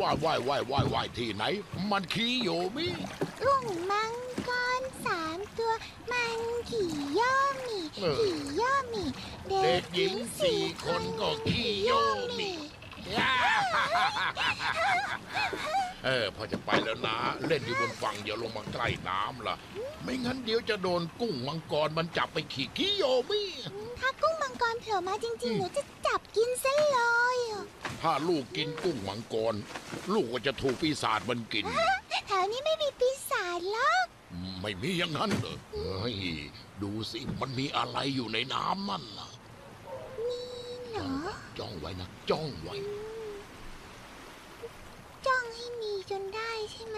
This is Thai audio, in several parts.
ว่ายที่ไหนมันคิโยมิกุ้งมังกร3 ตัวมันขี่ย่อมีขี่ย่อมีเด็กหญิง4 คนก็ขี่ย่อมีพอจะไปแล้วนะเล่นอยู่บนฝั่งอย่าลงมาใกล้น้ำล่ะไม่งั้นเดี๋ยวจะโดนกุ้งมังกรมันจับไปขี่คิโยมิถ้ากุ้งมังกรโผล่มาจริงๆหนูจะจับกินซะเลยถ้าลูกกินกุ้งมังกรลูกก็จะถูกปีศาจมันกินแถวนี้ไม่มีปีศาจหรอกไม่มีอย่างนั้นเลยดูสิมันมีอะไรอยู่ในน้ำนั่นน่ะมีเหรอจ้องไว้นะจ้องไว้จ้องให้มีจนได้ใช่ไหม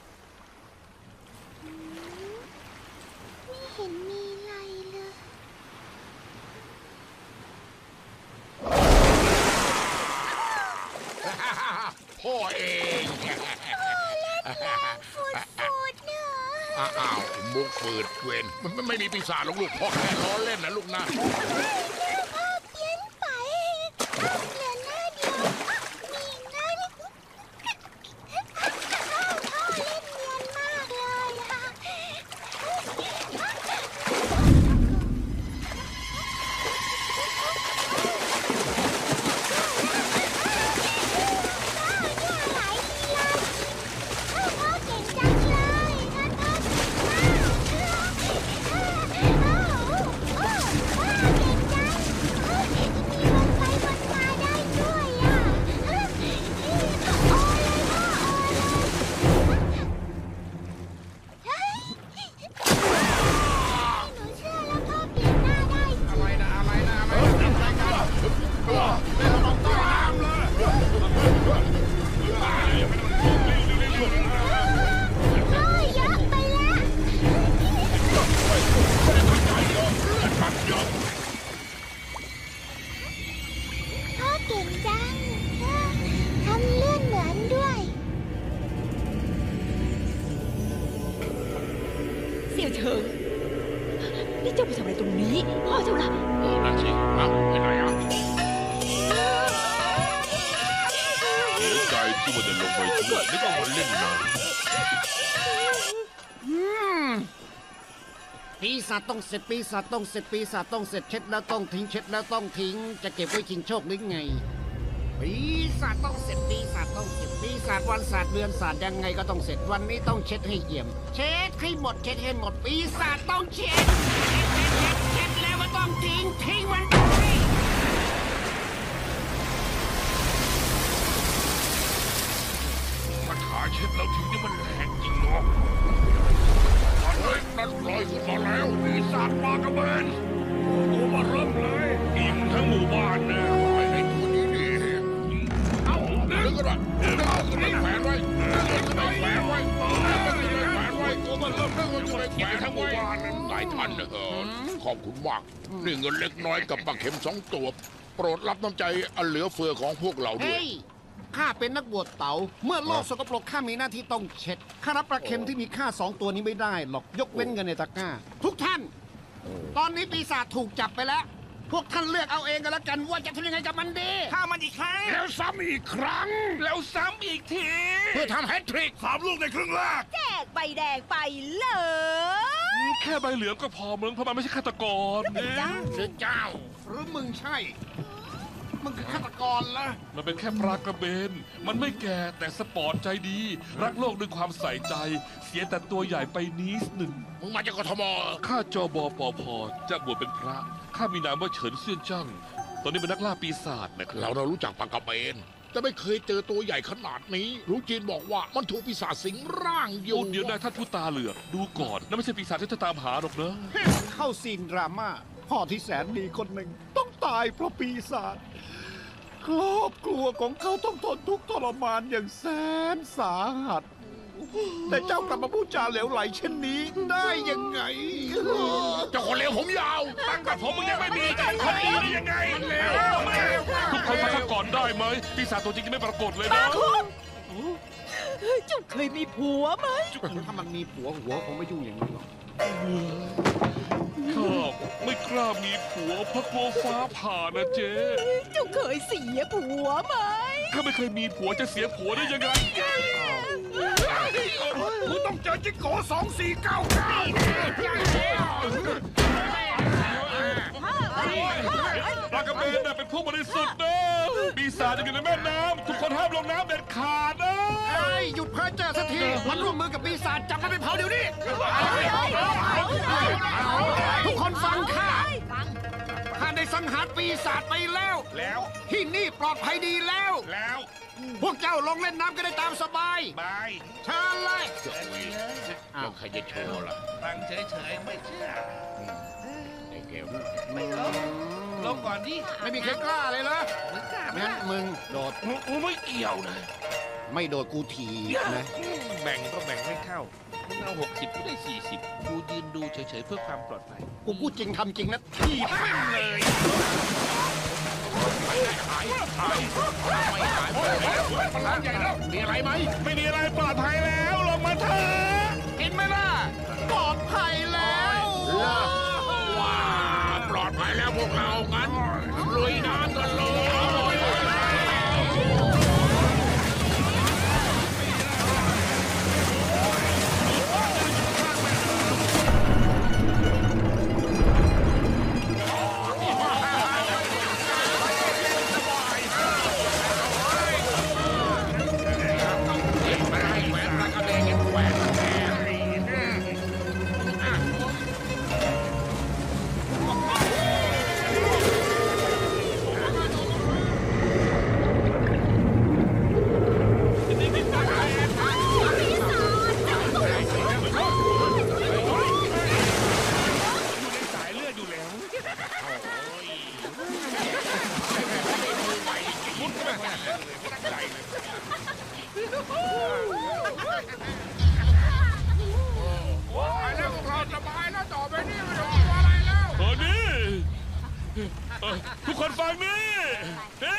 ไม่เห็นมีอะไรเลยพ่อเองฟูดเนอะอ้าวมุกฝืดเวนมันไม่มีปีศาจหรอกลูกพ่อแค่ล้อเล่นนะลูกนะพ่อเพี้ยนไปเหลือหน้าเดียวมีหน้าพ่อเล่นเนียนมากเลยนี่เจ้าไปทำอะไรตรงนี้พ่อเจ้าล่ะนั่นสิไปไหนเสียใจที่ว่าจะลงไปช่วยไม่ต้องมาเล่นนะปีศาจต้องเสร็จปีศาจต้องเสร็จปีศาจต้องเสร็จเช็ดแล้วต้องทิ้งเช็ดแล้วต้องทิ้งจะเก็บไว้ชิงโชคหรือไงปีศาจต้องเสร็จปีศาจต้องเสร็จปีศาจวันศาสตร์เดือนศาสตร์ยังไงก็ต้องเสร็จวันนี้ต้องเช็ดให้เอี่ยมเช็ดให้หมดเช็ดให้หมดปีศาจต้องเช็ดแล้วก็ต้องทิ้งมันไปมันขาเช็ดแล้วทิ้งนี่มันแรงจริงเนาะนั่นลอยขึ้นมาแล้วปีศาจปลากระเบนโอ้มาเริ่มเลยอิ่มทั้งหมู่บ้านนะไอ้ตัวนี้นี่เอาดึงก็ได้ดึงขึ้นไปแขวนไว้ดึงขึ้นไปแขวนไว้ตัวมันเริ่มดึงขึ้นไปแขวนทั้งหมู่บ้านหลายท่านขอบคุณมากนี่เงินเล็กน้อยกับปลาเข็ม2 ตัวโปรดรับน้ำใจอันเหลือเฟือของพวกเราด้วยข้าเป็นนักบวชเต๋าเมื่อโลกสกปรกข้ามีหน้าที่ต้องเช็ดข้ารับปลาเค็มที่มีค่า2 ตัวนี้ไม่ได้หรอกยกเว้นเงินในตะกร้าทุกท่านตอนนี้ปีศาจถูกจับไปแล้วพวกท่านเลือกเอาเองกันแล้วกันว่าจะทำยังไงกับมันดีฆ่ามันอีกครั้งแล้วซ้ำอีกครั้งแล้วซ้ำอีกทีเพื่อทำแฮตทริก3 ลูกในครึ่งแรกแจกใบแดงไปเลยแค่ใบเหลืองก็พอมึงเพราะมันไม่ใช่ฆาตกรเจ้าหรือมึงใช่มึงคือฆาตกรละมันเป็นแค่ปลากระเบนมันไม่แก่แต่สปอร์ตใจดีรักโลกด้วยความใส่ใจเสียแต่ตัวใหญ่ไปนิดหนึ่งมึงมาจากกทมข้าจบปพจะบวชเป็นพระข้ามีนามว่าเฉินเซี่ยนจั่งตอนนี้เป็นนักล่าปีศาจนะครับเรารู้จักปลากระเบนแต่ไม่เคยเจอตัวใหญ่ขนาดนี้รู้จีนบอกว่ามันถูกปีศาจสิงร่างอยู่เดี๋ยวนายท่านผู้ตาเหลือกดูก่อนนั่นไม่ใช่ปีศาจที่จะตามหาหรอกนะเข้าซีนดราม่าพ่อที่แสนดีคนหนึ่งต้องตายเพราะปีศาจครอบครัวของเขาต้องทนทุกข์ทรมานอย่างแสนสาหัสแต่เจ้ากลับมาพูดจาเหลวไหลเช่นนี้ได้ยังไงเจ้าคนเลวผมยาวตั้งแต่ผมมึงยังไม่มีจะคนดีได้ยังไงทุกคนพักก่อนได้ไหมปีศาจตัวจริงจะไม่ปรากฏเลยนะเจ้าเคยมีผัวไหมถ้ามันมีผัวหัวคงไม่ยุ่งอย่างนี้หรอกข้าไม่กล้ามีผัวเพราะกลัวฟ้าผ่านะเจ๊เจ้าเคยเสียผัวไหมข้าไม่เคยมีผัวจะเสียผัวได้ยังไงมึงต้องเจอจิ๊กโก2499 ปลากระเบนน่ะเป็นผู้บริสุทธิ์นะปีศาจอยู่ในแม่น้ำทุกคนห้ามลงน้ำเด็ดขาดนะไอ้หยุดเพ้อเจ้อสักทีมันร่วมมือกับปีศาจจับมันไปเผาเดี๋ยวนี้ทุกคนฟังข้าได้สังหารปีศาจไปแล้วที่นี่ปลอดภัยดีแล้ว พวกเจ้าลงเล่นน้ำก็ได้ตามสบายเชิญเลยแล้วใครจะโชว์ล่ะฟังเฉยๆไม่เชื่อไอ้แก้วลงก่อนดิไม่มีใครกล้าเลยเหรอเหมือนกันงั้นมึงโดดกูไม่เกี่ยวนะไม่โดดกูถีนะแบ่งก็แบ่งไม่เข้ามึงเอา60กูได้40กูยืนดูเฉยๆเพื่อความปลอดภัยกูพูดจริงทำจริงนะถีบแม่งเลยมันร้านใหญ่แล้วมีอะไรไหมไม่มีอะไรปลอดภัยแล้วลงมาเถอะเห็นไหมล่ะปลอดภัยแล้วว้าปลอดภัยแล้วพวกเรางั้นลุยน้ำกันเลยสายเลือดอยู่แล้วไปแล้วพวกเราสบายแล้วต่อไปนี่ไม่ต้องกลัวอะไรแล้วนี่ทุกคนฟังนี่นี่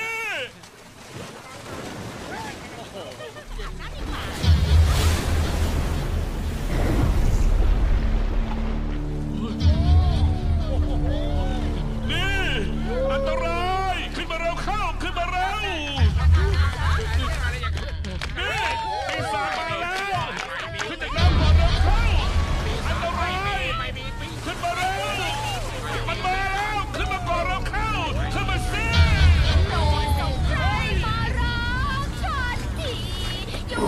นี่อันตรายขึ้นมาเร็วเข้าขึ้นมาเร็วนี่ปีศาจมาแล้วขึ้นจากน้ำก่อนเร็วเข้าอันตรายขึ้นมาเร็วมันมาแล้วขึ้นมาก่อนเร็วเข้าขึ้นมาสิมารักฉันทีอยู่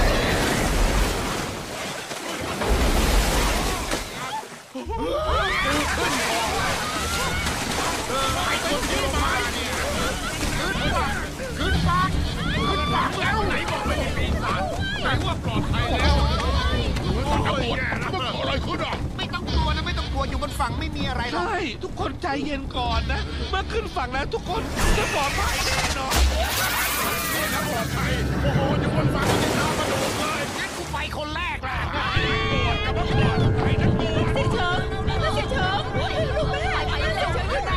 ขึ้นปากแล้วไหนบอกไม่มีปีศาจไหนว่าปลอดภัยแล้วตำรวจมันเกิดอะไรขึ้นอ่ะไม่ต้องกลัวนะไม่ต้องกลัวอยู่บนฝั่งไม่มีอะไรหรอกใช่ทุกคนใจเย็นก่อนนะ เมื่อขึ้นฝั่งแล้วทุกคนจะปลอดภัยแน่นอนนี่นะปลอดภัยโอ้โหอยู่บนฝั่งนี่น้ำมาโดดเลยงั้นกูไปคนแรกแหละกับว่าปลอดภัยทั้งตัวเสียเฉิงเสียเฉิงลูกแม่เสียเฉิงอยู่ไหน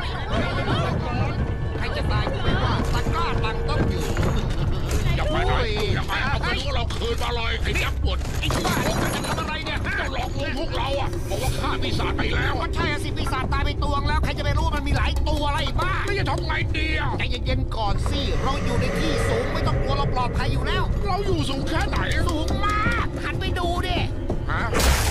ใครจะตายกูไม่ว่าตะกร้าตังต้องอยู่อย่าไปไหนอย่าไปเอาไปดูเราคืนมาเลยไอ้ยักษ์ปวดไอ้บ้านี่มันจะทำอะไรเนี่ยเจ้าหลอกลวงพวกเราอ่ะบอกว่าฆ่าปีศาจไปแล้วก็ใช่อะสิปีศาจตายไปตวงแล้วใครจะไปรู้ว่ามันมีหลายตัวอะไรบ้าไม่จะทำไงดีอ่ะใจเย็นๆก่อนสิเราอยู่ในที่สูงไม่ต้องกลัวเราปลอดภัยอยู่แล้วเราอยู่สูงแค่ไหนสูงมากหันไปดูดิฮะ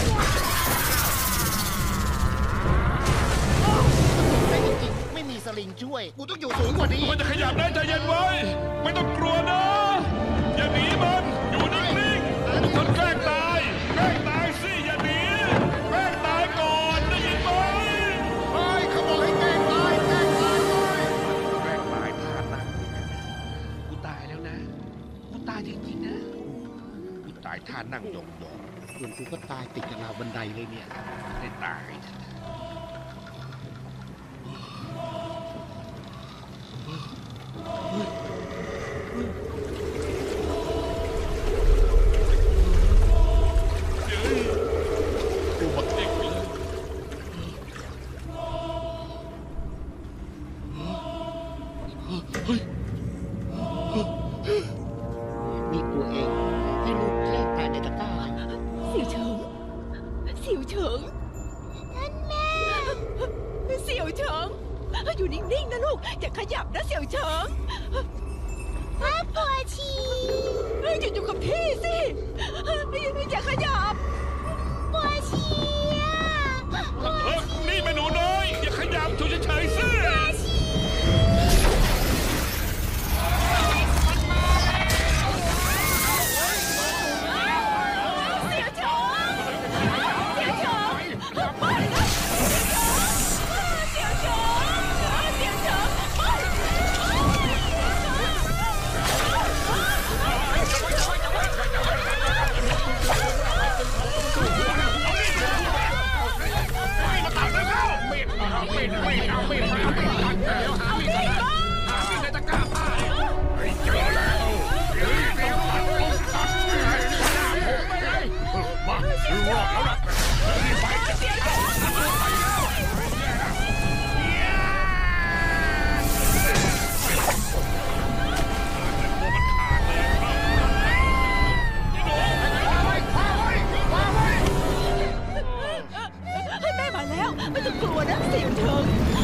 แต่จริงๆไม่มีสลิงช่วยกูต้องอยู่สูงกว่านี้มันจะขยับได้ใจเย็นไว้ ไม่ต้องกลัวนะ อย่าหนีมัน อยู่นิ่งๆทุกคนแกล้งตายสิอย่าหนีแกล้งตายก่อนได้ยินไหมเฮ้ยเขาบอกให้แกล้งตายแกล้งตายเลยแกล้งตายพลาดนะกูตายแล้วนะ กูตายจริงๆนะกูตายท่านั่งยองส่วนกูก็ตายติดกับราวบันไดเลยเนี่ยๆให้ตายกูหมดเด็กเลยนี่ตัวเองให้ลูกแกล้งตายในตะกร้าเสียวเฉิงเสียวเฉิงท่านแม่เสียวเฉิงอยู่นิ่งๆนะลูกอย่าขยับนะเสียวเฉิงพ่ชีหยุดอยู่กับที่สิอย่าขยับบัวชีบัวชีนี่แม่หนูน้อยอย่าขยับอยู่เฉยๆสิเสียชมเสียชมไม่นะเสียชมเสียชมไม่ ให้แม่มาแล้วไม่ต้องกลัวนะเสียงเถิง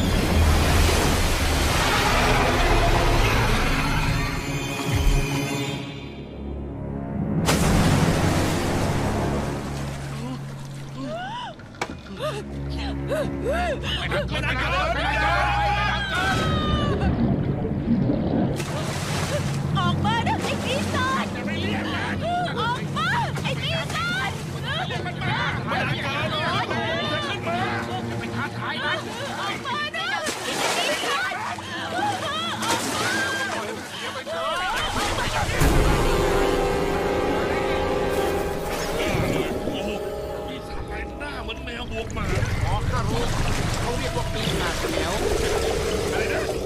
ออกมานะไอ้ปีศาจออกมาไอ้ปีศาจออกมานะไอ้ปีศาจปีศาจแปลงหน้าเหมือนแมวบวกหมาอ๋อข้ารู้เขาเรียกว่าปีศาจแถวอะไรนะ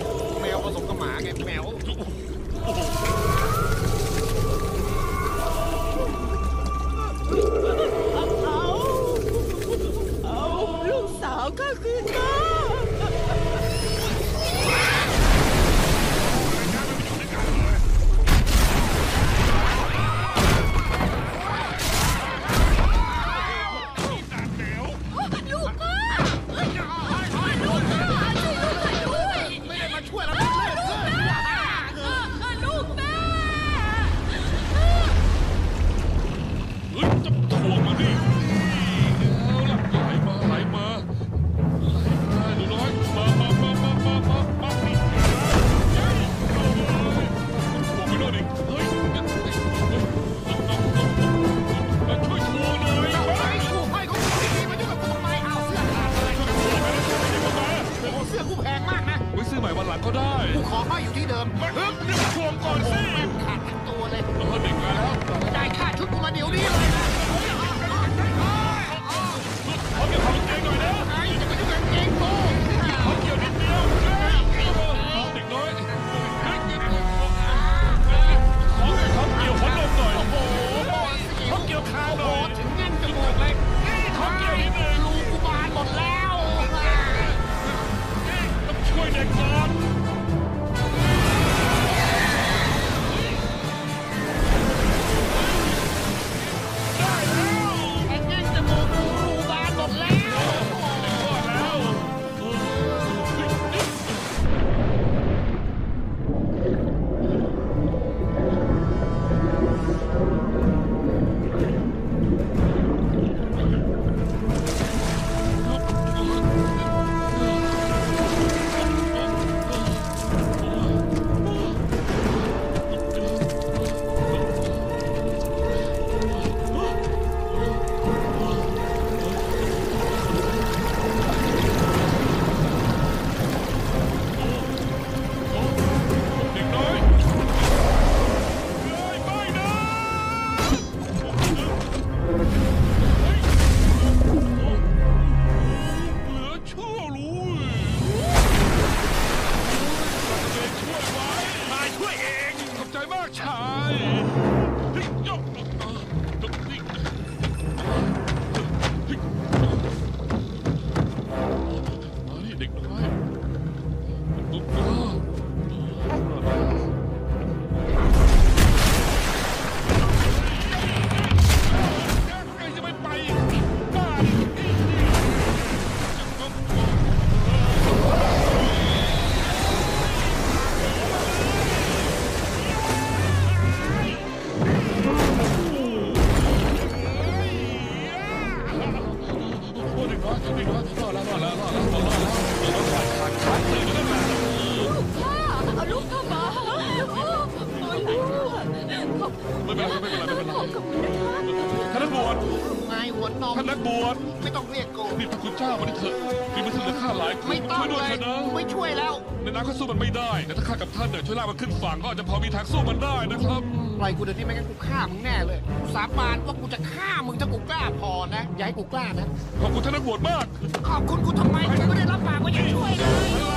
ไม่เป็นไรขอบคุณนะคะท่านนักบวชนายหัวนมท่านนักบวชไม่ต้องเรียกกูนี่พระคุณเจ้ามาดิเถอะมีมันเสนอข้าหลายคนไม่ต้องช่วยด้วยเลยเถอะนะกูไม่ช่วยแล้วในน้ำก็สู้มันไม่ได้แต่ถ้าข้ากับท่านเนี่ยช่วยลากมันขึ้นฝั่งก็อาจจะพอมีทางสู้มันได้นะครับปล่อยกูเดี๋ยวนี้ไม่งั้นกูฆ่ามึงแน่เลยสาบานว่ากูจะฆ่ามึงถ้ากูกล้าพอนะอย่าให้กูกล้านะขอบคุณท่านนักบวชมากขอบคุณกูทำไมกูไม่ได้รับปากว่าจะช่วยเลย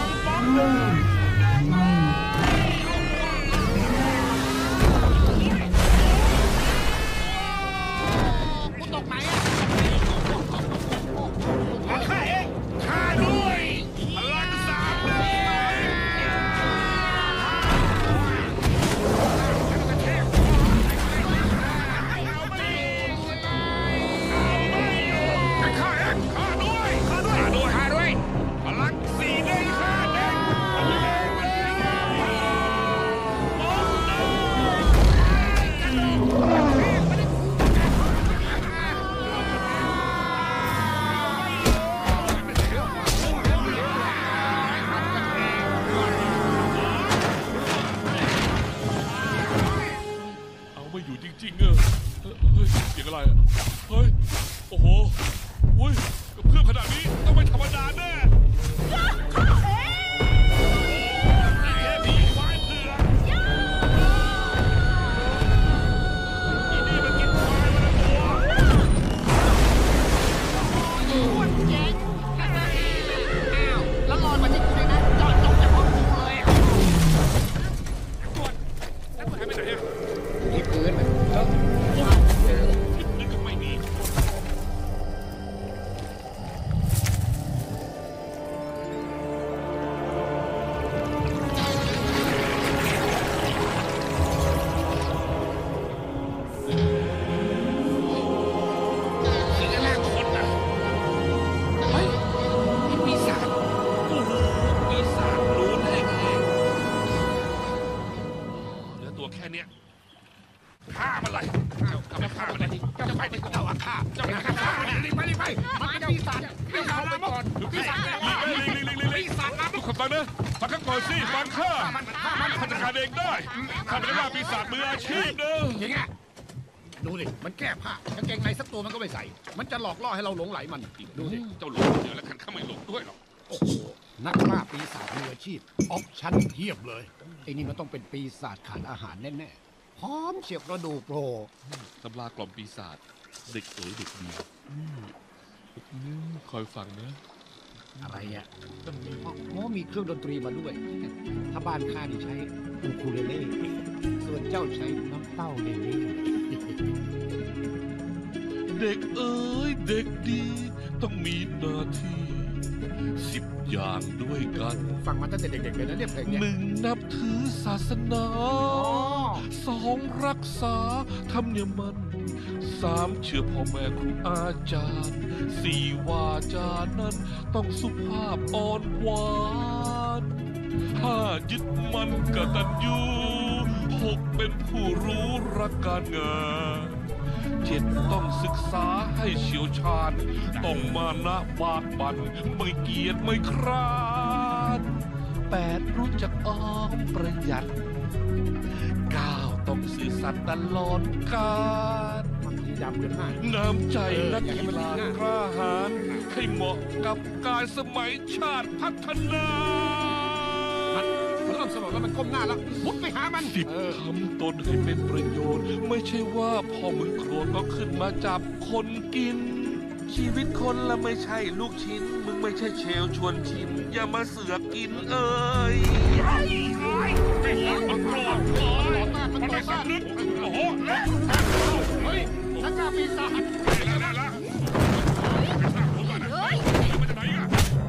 กูตกไหนอะข้าเองข้าด้วยพลังสามเลยข้าเองข้าด้วยข้าด้วยข้าด้วยพลังสี่เด้งข้าเด้งเอาไม่อยู่จริงๆอะเฮ้ยเสียงอะไรอะเฮ้ยโอ้โหเฮ้ยกับเครื่องขนาดนี้ต้องไม่ธรรมดาแน่นี่แค่ผีควายเผือกอีนี่มันกินควายมาแล้วตัวอ้วนเจ๋งอ้าวแล้วรอมาที่กูเลยนะจอดจงจากห้องกูเลยแล้วมันหายไปไหนอะที่พื้นมันนี่ก็ไม่ดีเสียแรกคนนะเฮ้ยนี่ปีศาจโอ้โหปีศาจรูนแห้งๆเหลือตัวแค่เนี้ยฆ่ามันเลยเจ้าไม่ฆ่ามันเลยเจ้าไปที่เจ้าอาฆาตเจ้าไม่ฆ่ามันเลยรีบไปรีบไปมันเป็นปีศาจปีศาจลามกปีศาจลามกปีศาจลามกทุกคนฟังนะฟังข้าก่อนสิฟังข้าข้าจัดการเองได้ข้าเป็นว่าปีศาจมืออาชีพเนอะอย่างเงี้ยดูดิมันแก้ผ้ากางเกงในสักตัวมันก็ไม่ใส่ มันจะหลอกล่อให้เราหลงไหลมันดูดิเจ้าหลงเดี๋ยวแล้วกันข้าไม่หลงด้วยหรอกโอ้โหนักล่าปีศาจมืออาชีพออปชั่นเทียบเลยไอ้นี่มันต้องเป็นปีศาจขาดอาหารแน่ๆพร้อมเฉียบกระดูกโผล่ตำรากล่อมปีศาจเด็กเอ๋ยเด็กดีคอยฟังนะอะไรอ่ะโอ้มีเครื่องดนตรีมาด้วย ถ้าบ้านข้านี่ใช้อูคูเลเล่ส่วนเจ้าใช้น้ำเต้าเลเล่เด็กเอ๋ยเด็กดีต้องมีหน้าที่10 อย่างด้วยกันฟังมาตั้งแต่เด็กๆเลยนะเนี่ยเพลงเนี้ย 1. นับถือศาสนา 2. รักษาธรรมเนียมมัน 3. เชื่อพ่อแม่ครูอาจารย์ 4. วาจานั้นต้องสุภาพอ่อนหวาน 5. ยึดมั่นกตัญญู 6. เป็นผู้รู้รักการงาน 7. ต้องศึกษาให้เชี่ยวชาญ ต้องมานะบากบันไม่เกียจไม่คร้าน 8. รู้จักออมประหยัด 9. ต้องซื่อสัตย์ตลอดกาลมันสีดำกันหน้าน้ำใจนักอย่าให้กีมันฬาดีนะกล้าหาญให้เหมาะกับการสมัยชาติพัฒนามันเริ่มสลบแล้วมันก้มหน้าแล้วมุดไปหามันสิบทำตนให้เป็นประโยชน์ ไม่ใช่ว่าพอมึงโกรธก็ขึ้นมาจับคนกิน ชีวิตคนละไม่ใช่ลูกชิ้น มึงไม่ใช่เชลชวนชิม อย่ามาเสือกกินเอ้ยไม่หลอกมันโกรธมันไปสำนึกโอ้โหเฮ้ยนักล่าปีศาจเฮ้ยมันจะไหนอ่ะ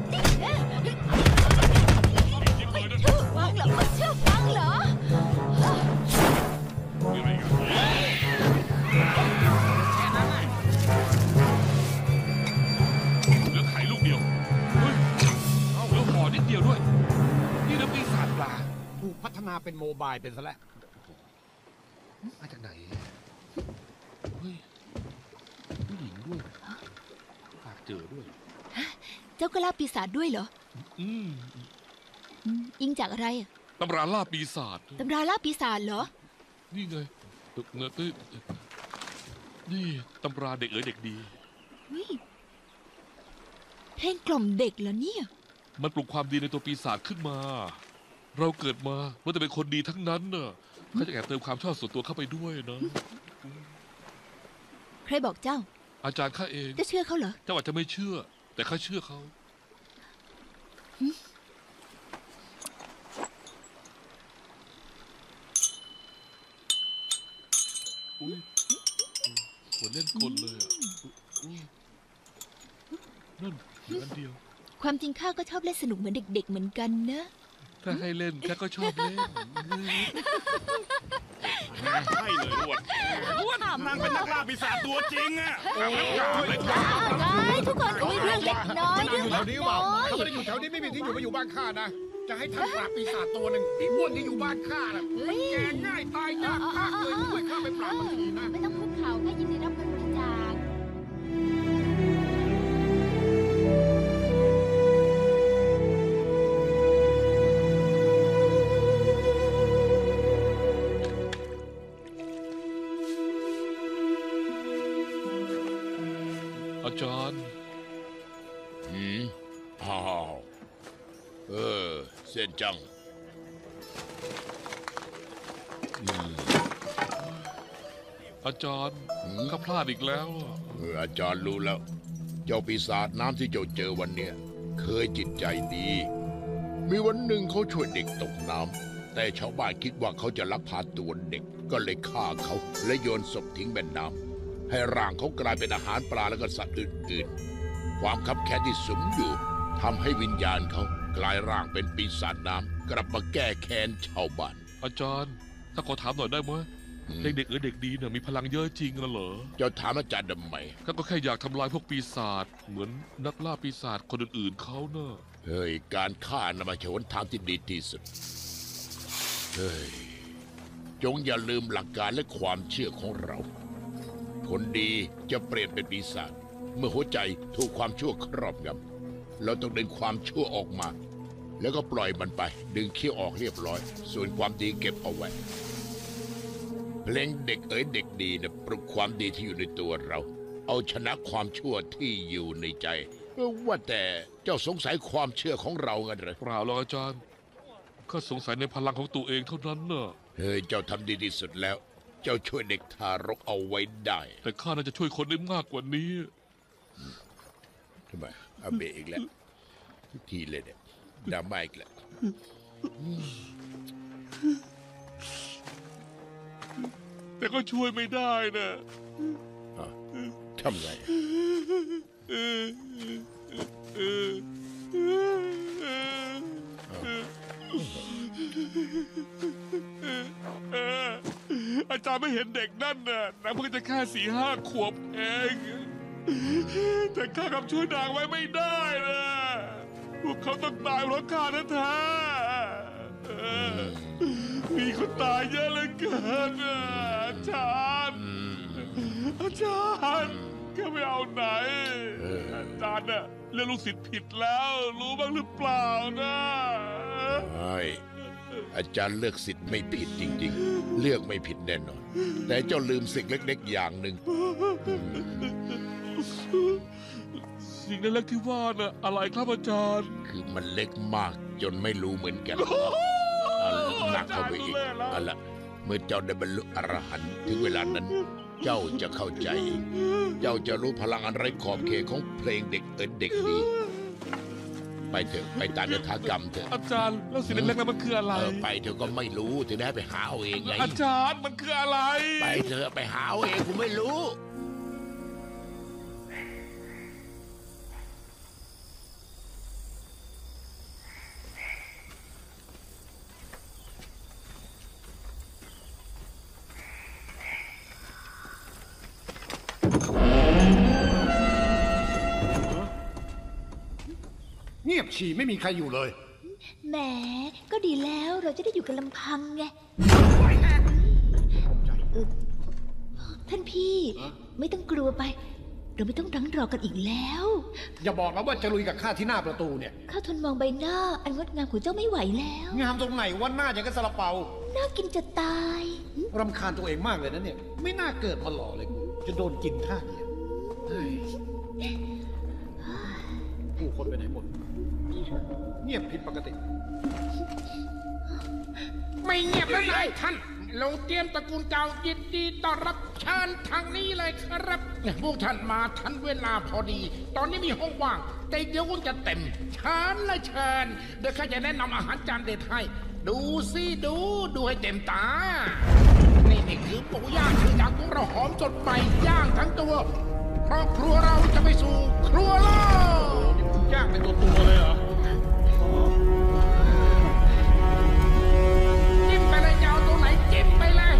ฟังเหรอเชื่อฟังเหรอมีอะไรกันเหลือไข่ลูกเดียว เฮ้ยเอาเหลือห่อนิดเดียวด้วย นี่น้ำปีศาจปลาถูกพัฒนาเป็นโมบายเป็นซะแล้วมาจากไหน เฮ้ย ผู้หญิงด้วยฝากเจอด้วยเจ้าก็ล่าปีศาจด้วยเหรออืมอิงจากอะไรอะตำราล่าปีศาจตำราล่าปีศาจเหรอนี่ไงตึกเนื้อตึกนี่ตำราเด็กเด็กดีเพลงกล่อมเด็กเหรอเนี่ยมันปลุกความดีในตัวปีศาจขึ้นมา เราเกิดมาเมื่อแต่เป็นคนดีทั้งนั้นน่ะเขาจะแอบเติมความชอบส่วนตัวเข้าไปด้วยนะใครบอกเจ้าอาจารย์ข้าเองจะเชื่อเขาเหรอเจ้าอาจจะไม่เชื่อ แต่ข้าเชื่อเขาอุ้ยหัวเล่นกลเลยอ่ะอุ๊ยนั่นเหลืออันเดียวความจริงข้าก็ชอบเล่นสนุกเหมือนเด็ก ๆเหมือนกันนะถ้าให้เล่นข้าก็ชอบเล่นใช่เลยอ้วนนั่งเป็นนักล่าปีศาจตัวจริงอะทุกคนอุ้ยเรื่องเล็กน้อยอยู่แถวนี้เปล่าน้อยถ้าไม่ได้อยู่แถวนี้ไม่มีที่อยู่มาอยู่บ้านข้านะ จะให้ท่านปราบปีศาจตัวหนึ่งที่อ้วนที่อยู่บ้านข้าน่ะมันแก่ง่ายตายยากมากเลยช่วยข้าไปปราบมันทีนะไม่ต้องคุกเข่าแค่ยินดีรับเงินบริจาคอาจารย์อ้าวเส้นจังอาจารย์ข้าพลาดอีกแล้วอะอาจารย์รู้แล้ว เจ้าปีศาจน้ำที่เจ้าเจอวันเนี้ยเคยจิตใจดี มีวันหนึ่งเขาช่วยเด็กตกน้ำแต่ชาวบ้านคิดว่าเขาจะลักพาตัวเด็กก็เลยฆ่าเขาและโยนศพทิ้งแม่น้ำให้ร่างเขากลายเป็นอาหารปลาและก็สัตว์อื่นๆความคับแค้นที่สุมอยู่ทำให้วิญญาณเขากลายร่างเป็นปีศาจน้ำกลับมาแก้แค้นชาวบ้านอาจารย์ถ้าขอถามหน่อยได้ไหมเด็กเด็กดีเนี่ยมีพลังเยอะจริงเหรอเจ้าถามอาจารย์ทำไมข้าก็แค่อยากทำลายพวกปีศาจเหมือนนักล่าปีศาจคนอื่นๆเขาเนอะเฮ้ยการฆ่านะมาใช่หนทางที่ดีที่สุดเฮ้ยจงอย่าลืมหลักการและความเชื่อของเรา คนดีจะเปลี่ยนเป็นปีศาจเมื่อหัวใจถูกความชั่วครอบงำเราต้องดึงความชั่วออกมา แล้วก็ปล่อยมันไป ดึงเขี้ยวออกเรียบร้อย ส่วนความดีเก็บเอาไว้เพลงเด็กเด็กดีเนี่ยปลุกความดีที่อยู่ในตัวเรา เอาชนะความชั่วที่อยู่ในใจว่าแต่เจ้าสงสัยความเชื่อของเราไงเหรอเปล่าหรอกอาจารย์ข้าสงสัยในพลังของตัวเองเท่านั้นเนอะเฮ้ยเจ้าทำดีที่สุดแล้ว เจ้าช่วยเด็กทารกเอาไว้ได้แต่ข้าน่าจะช่วยคนได้มากกว่านี้ทำไมอาเบะอีกแล้วทุกทีเลยเนี่ยดราม่าอีกแล้วแต่ก็ช่วยไม่ได้นะทำไงอาจารย์ไม่เห็นเด็กนั่นน่ะนางเพิ่งจะแค่4-5 ขวบเองแต่ข้ากำช่วยนางไว้ไม่ได้นะพวกเขาต้องตายเพราะข้าแท้ๆมีคนตายเยอะเหลือเกินอาจารย์ก็ไม่เอาไหนอาจารย์น่ะเลือกลูกศิษย์ผิดแล้วรู้บ้างหรือเปล่านะใช่อาจารย์เลือกสิทธิ์ไม่ผิดจริงๆ เลือกไม่ผิดแน่นอน แต่เจ้าลืมสิ่งเล็กๆอย่างหนึ่งสิ่งนั้นเล็กที่ว่าน่ะอะไรครับอาจารย์คือมันเล็กมากจนไม่รู้เหมือนกันหนักเข้าไปอีกเอาละเมื่อเจ้าได้บรรลุอรหันต์ถึงเวลานั้น เจ้าจะเข้าใจเองเจ้าจะรู้พลังอันไร้ขอบเขตของเพลงเด็กเด็กดีไปเถอะไปตามยถากรรมเถอะอาจารย์แล้วสิ่งเล็กๆนั้นมันคืออะไรไปเถอะก็ไม่รู้ถึงได้ไปหาเอาเองไงอาจารย์มันคืออะไรไปเถอะไปหาเอาเองกูไม่รู้เงียบฉี่ไม่มีใครอยู่เลยแหมก็ดีแล้วเราจะได้อยู่กันลำพังไงท่านพี่ไม่ต้องกลัวไป เราไม่ต้องรั้งรอกันอีกแล้วอย่าบอกนะว่าจะลุยกับข้าที่หน้าประตูเนี่ยข้าทนมองใบหน้า อันงดงามของเจ้าไม่ไหวแล้วงามตรงไหนว่าหน้าอย่างกับซาลาเปาน่ากินจะตายรำคาญตัวเองมากเลยนะเนี่ย ไม่น่าเกิดมาหล่อเลยกูจะโดนกินท่าเดียวผู้คนไปไหนหมดเงียบผิดปกติไม่เงียบแล้วนายท่านเราเตรียมตระกูลเก่ายินดีต้อนรับเชิญทางนี้เลยครับพวกท่านมาทันเวลาพอดีตอนนี้มีห้องว่างแต่เดี๋ยวคุณจะเต็มเชิญเลยเชิญเดี๋ยวข้าจะแนะนำอาหารจานเด็ดให้ดูสิดูให้เต็มตานี่คือหมูย่างที่จากของเราหอมสดใหม่ย่างทั้งตัวครอบครัวเราจะไปสู่ครัวโลกนี่คุณย่างเป็นตัวเลยเหรอจิ้มไปเลยจะเอาตัวไหนจิ้มไปเลย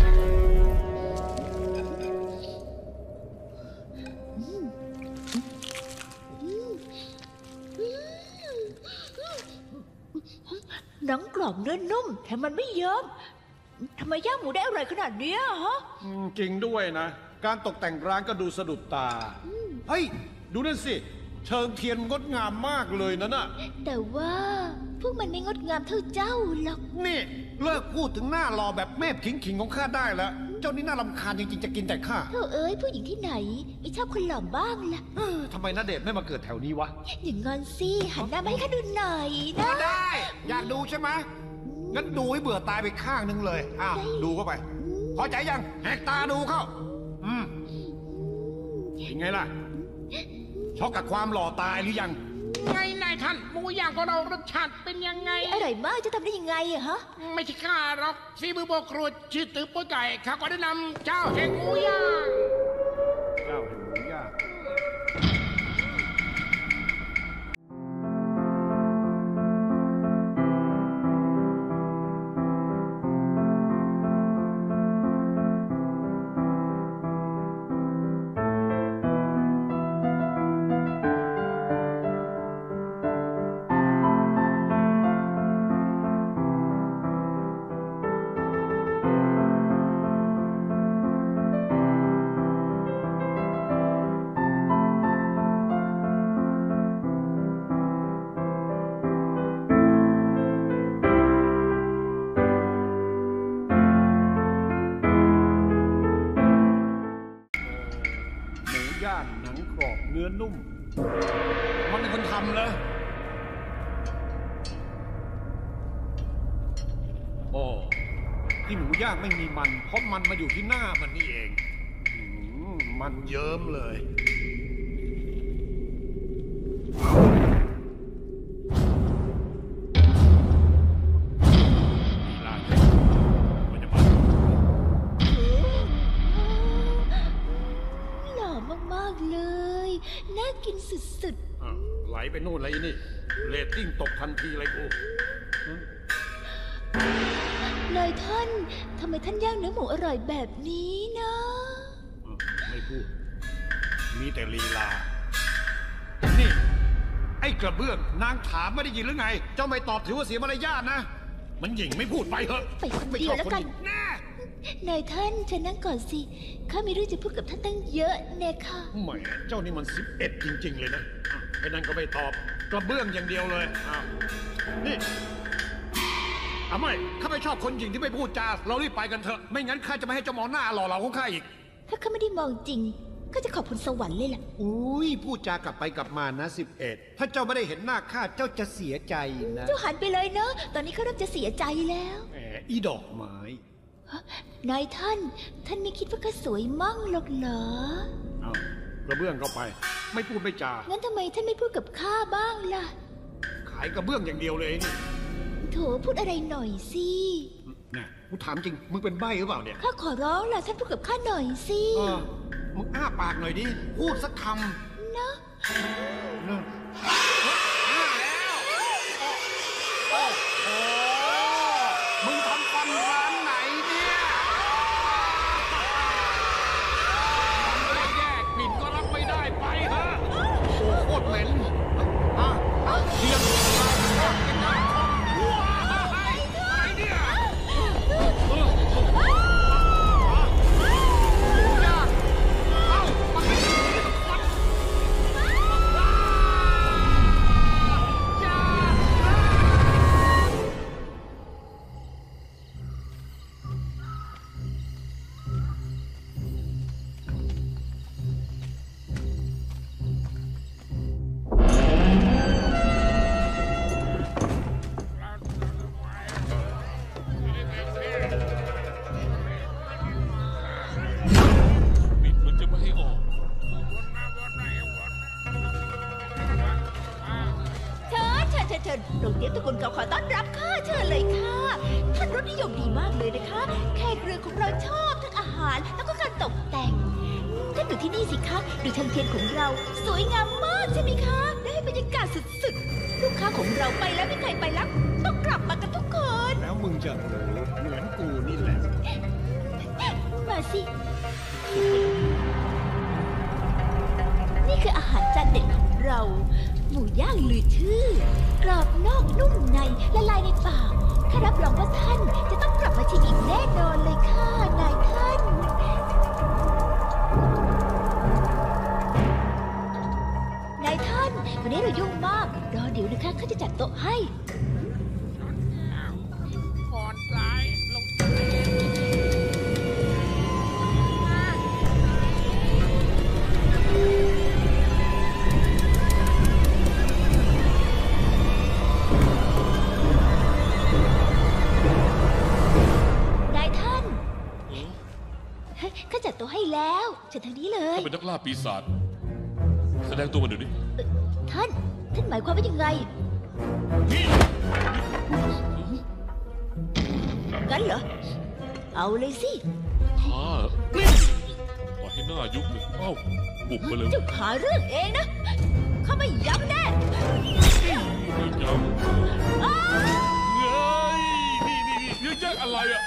หนังกรอบเนื้อนุ่มแต่มันไม่เยิ้มทำไมย่างหมูได้อร่อยขนาดนี้ฮะจริงด้วยนะการตกแต่งร้านก็ดูสะดุดตาเฮ้ยดูนั่นสิเชิงเทียนงดงามมากเลยนะน่ะแต่ว่าพวกมันไม่งดงามเท่าเจ้าหรอกนี่เลิกพูดถึงหน้ารอแบบแม่ขิงของข้าได้แล้วเจ้านี่น่ารำคาญจริงๆจะกินแต่ข้าเธอเอ้ยผู้หญิงที่ไหนไม่ชอบคนหล่อบ้างล่ะทำไมณเดชน์ไม่มาเกิดแถวนี้วะอย่างงั้นสิหันหน้ามาให้ข้าดูหน่อยนะได้อยากดูใช่ไหมงั้นดูให้เบื่อตายไปข้างนึงเลยดูเข้าไปพอใจยังแหกตาดูเข้ายังไงล่ะช็อกกับความหล่อตายหรือยังไงนายท่านหมูย่างของเรารสชาติเป็นยังไงอร่อยมากจะทำได้ยังไงอะฮะไม่ใช่ข้าหรอกฝีมือโบครัวชื่อตือโป้ไก่ข้าก็แนะนำเจ้าแห่งหมูย่างเจ้าแห่งหมูย่างหนังกรอบเนื้อนุ่มมันเป็นคนทำเลยโอ้ที่หมูย่างไม่มีมันเพราะมันมาอยู่ที่หน้ามันนี่เองมันเยิ้มเลยน่ากินสุดๆไหลไปนู่นเลยนี่เรตติ้งตกทันทีเลยกูนายท่านทำไมท่านย่างเนื้อหมูอร่อยแบบนี้นะไม่พูดมีแต่ลีลานี่ไอ้กระเบื้องนางถามไม่ได้ยินหรือไงเจ้าไม่ตอบถือว่าเสียมารยาทนะมันหยิ่งไม่พูดไปเถอะไปคนเดียวแล้วกันนายท่านจะนั่งก่อนสิข้ามีเรื่องจะพูดกับท่านตั้งเยอะแน่ค่ะไม่เจ้านี่มัน11จริงๆเลยนะไอ้นั่นก็ไม่ตอบกระเบื้องอย่างเดียวเลยนี่ไม่ข้าไม่ชอบคนหญิงที่ไม่พูดจาเรารีบไปกันเถอะไม่งั้นข้าจะไม่ให้เจ้ามองหน้าหล่อเหลาของข้าอีกถ้าข้าไม่ได้มองจริงก็จะขอบคุณสวรรค์เลยล่ะอุ้ยพูดจากลับไปกลับมานะ11ถ้าเจ้าไม่ได้เห็นหน้าข้าเจ้าจะเสียใจนะเจ้าหันไปเลยเนอะตอนนี้ข้าเริ่มจะเสียใจแล้วอีดอกไม้นายท่านไม่คิดว่าข้าสวยมั่งหรอกเหรอกระเบื้องเข้าไปไม่พูดไม่จางั้นทำไมท่านไม่พูดกับข้าบ้างล่ะขายกระเบื้องอย่างเดียวเลยนี่โถพูดอะไรหน่อยสิน่ะกูถามจริงมึงเป็นใบ้หรือเปล่าเนี่ยข้าขอร้องล่ะท่านพูดกับข้าหน่อยสิมึงอ้าปากหน่อยดิพูดสักคำนะมึงทำฟันร้านไหนเนี่ยทำได้แยกกลิ่นก็รับไม่ได้ไปฮะโอ้โคตรเหม็นเทียมเป็นน้ำของวัวอะไรเนี่ยยากมันไม่ได้คนโรงเตรียมตระกูลเก่าขอต้อนรับค่ะเชิญเลยค่ะท่านรสนิยมดีมากเลยนะคะแขกเรือของเราชอบทั้งอาหารแล้วก็การตกแต่งท่านดูที่นี่สิคะดูชันเทียนของเราสวยงามมากใช่ไหมคะได้บรรยากาศสุดๆลูกค้าของเราไปแล้วไม่ใครไปแล้วต้องกลับมากันทุกคนแล้วมึงจะรู้เหมือนกูนี่แหละมาสินี่คืออาหารจานเด็ดของเราหมูย่างลือชื่อกรอบนอกนุ่มในละลายในปากข้ารับรองว่าท่านจะต้องกลับมาชิมอีกแน่นอนเลยค่ะนายท่านวันนี้เรายุ่งมากรอเดี๋ยวนะคะข้าจะจัดโต๊ะให้ก่อนซ้ายลงนายท่านข้าจัดโต๊ะให้แล้วเชิญทางนี้เลยถ้าเป็นนักล่าปีศาจแสดงตัวมาเดี๋ยวนี้ท่านหมายความว่ายังไงงั้นเหรอเอาเลยสิข้าปล่อยให้หน้ายุบเลยเอ้าบุกไปเลยเจ้าหาเรื่องเองนะข้าไม่ยั้งแน่ไม่ยั้งเฮ้ยนี่เยอะแยะอะไรอ่ะ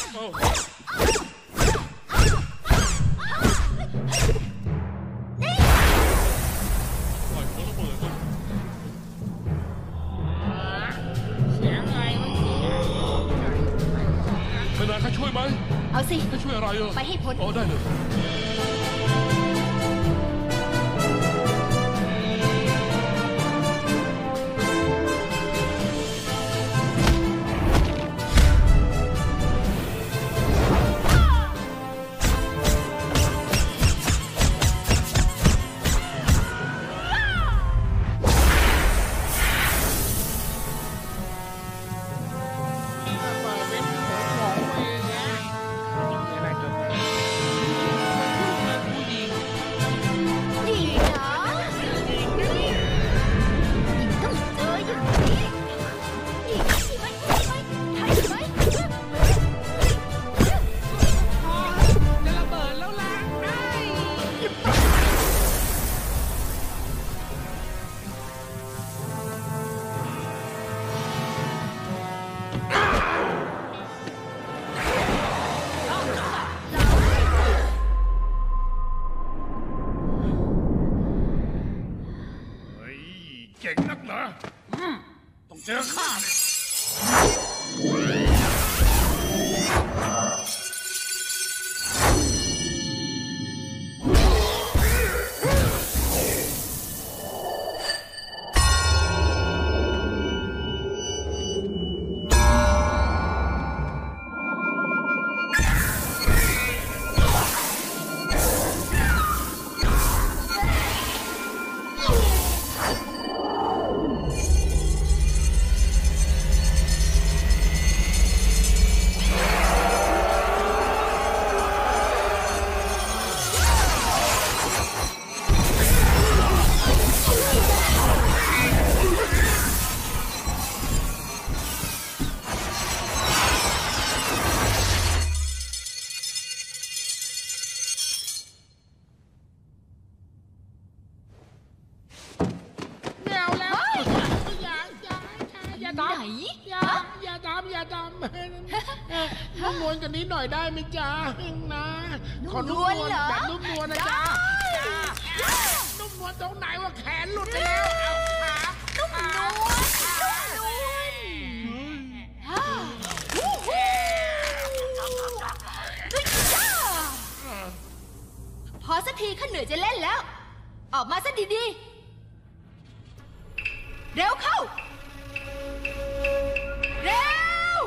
ช่วยไหมเอาสิให้ช่วยอะไรไปให้พ้นได้เลยเก่งนักเหรอต้องเจอข้าเนี่ยนุ่มนวลกันนี้หน่อยได้ไหมจ๊ะนะขอนุ่มนวลแบบนุ่มนวลนะจ๊ะนุ่มนวลตรงไหนว่าแขนหลุดไปแล้วเอาขาพอสักทีข้าเหนื่อยจะเล่นแล้วออกมาซะดีๆเร็วเข้าเร็ว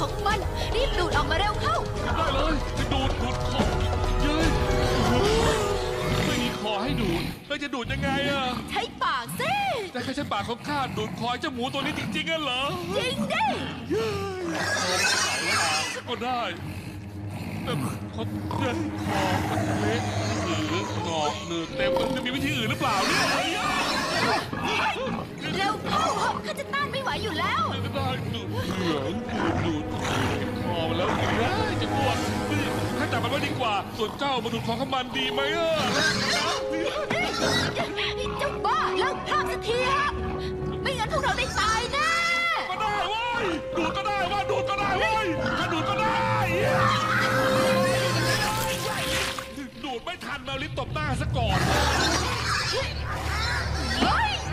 ของมันรีบดูดออกมาเร็วเข้าได้เลยดูดคอเย้ยไม่มีคอให้ดูดแล้วจะดูดยังไงอะใช้ปากสิแต่แค่ใช้ปากของข้าดูดคอเจ้าหมูตัวนี้จริงๆกันเหรอจริงดิก็ได้แต่เขาเดินคอมันเล็กหรืองอกหรือเต็มมันจะมีวิธีอื่นหรือเปล่าเนี่ยเร็วเข้าข้าจะต้านไม่ไหวอยู่แล้วไม่ได้ดูดเหลืองดูดคอมาแล้วจะปวดถ้าจับมันไว้ดีกว่าส่วนเจ้ามาดูดคอข้ามันดีไหมอะเจ้าบ้าเลิกพลาดสักทีฮะไม่งั้นพวกเราได้ตายแน่ก็ได้เว้ยดูดก็ได้ว่าดูดก็ได้เว้ยถ้าดูดก็ได้ดูดไม่ทันมาลิ้นตบหน้าซะก่อนเฮ้ย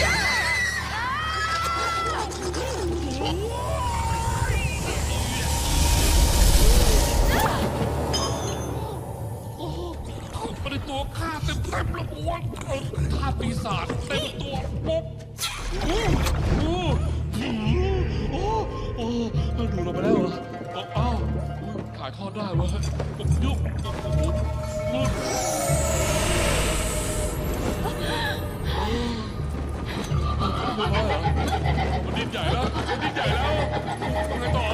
มาในตัวข้าเต็มๆแล้วโอ้ยข้าปีศาจเต็มตัวปุ๊บโอ้ดูเราไปแล้วเหรออ้าวถ่ายทอดได้วะยุบโอ้โหมันดิ้นใหญ่แล้วมันดิ้นใหญ่แล้วทำไงต่อ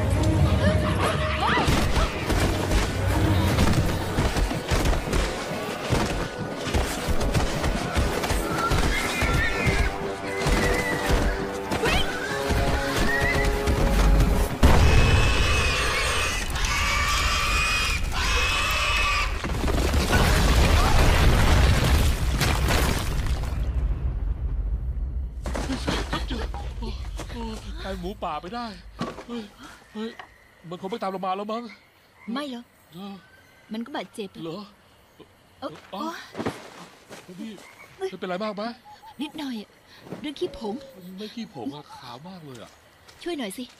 ไอหมูป่าไปได้เฮ้ยมันคงไม่ตามเรามาแล้วมั้งไม่หรอกเหรอมันก็บาดเจ็บเหรออ๋อพี่ไม่เป็นไรมากไหมนิดหน่อยอะเรื่องขี้ผงไม่ขี้ผงอะขาวมากเลยอะช่วยหน่อยสิ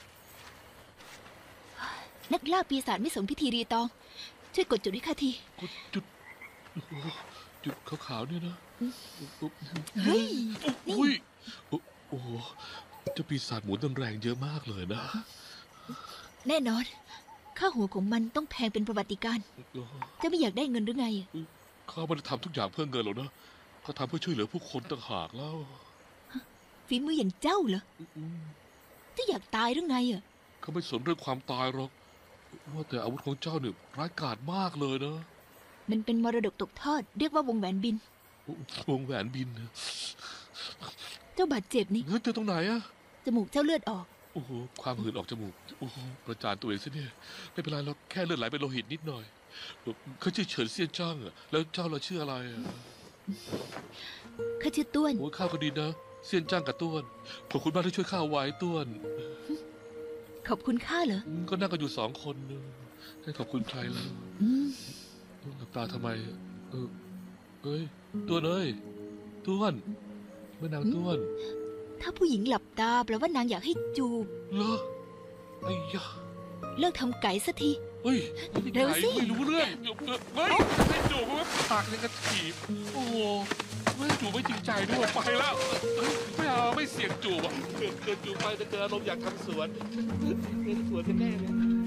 นักล่าปีศาจไม่สมพิธีรีตอง ช่วยกดจุดให้ข้าทีก็จุดจุดขาวๆเนี่ยนะเฮ้ยอุ้ยโอ้โหเจ้าปีศาจหมูต้นแรงเยอะมากเลยนะแน่นอน ค่าหัวของมันต้องแพงเป็นประวัติการณ์จะไม่อยากได้เงินหรือไงอะข้าไม่ได้ทำทุกอย่างเพื่อเงินหรอกนะเขาทำเพื่อช่วยเหลือผู้คนต่างหากแล้วฝีมืออย่างเจ้าเหรอจะอยากตายหรือไงอ่ะเขาไม่สนเรื่องความตายหรอกว่าแต่อาวุธของเจ้าเนี่ยร้ายกาจมากเลยนะมันเป็นมรดกตกทอด เรียกว่าวงแหวนบินวงแหวนบินนะเจ้าบาดเจ็บนี่เฮ้ยเจอตรงไหนอะจมูกเจ้าเลือดออกโอ้โหความหืนออกจมูกโอ้โหประจานตัวเองซะเนี่ยไม่เป็นไรเราแค่เลือดไหลเป็นโลหิตนิดหน่อยเขาชื่อเฉินเซียนจ้างอะแล้วเจ้าเราชื่ออะไรอะข้าชื่อต้วนโอ้ยข้าวก็ดีนะเซียนจ้างกับต้วนขอบคุณมากที่ช่วยข้าไว้ต้วนขอบคุณข้าเหรอก็นั่งกันอยู่2 คนให้ขอบคุณใครแล้วอืมหลับตาทำไมเอ้ยต้วนเอ้ยต้วนแม่นางต้วนถ้าผู้หญิงหลับตาแปลว่านางอยากให้จูบเหรอไอ้ยะเลิกทำไก่สักทีเฮ้ยเร็วสิไม่รู้เรื่องเฮ้ยให้จูบมันปากยังกระถีบโอ้โหไม่จูบไม่จริงใจด้วยไปแล้วไม่เอาไม่เสี่ยงจูบอ่ะเกินจูบไปจะเจออารมณ์อยากทำสวนเป็นสวนแน่เลย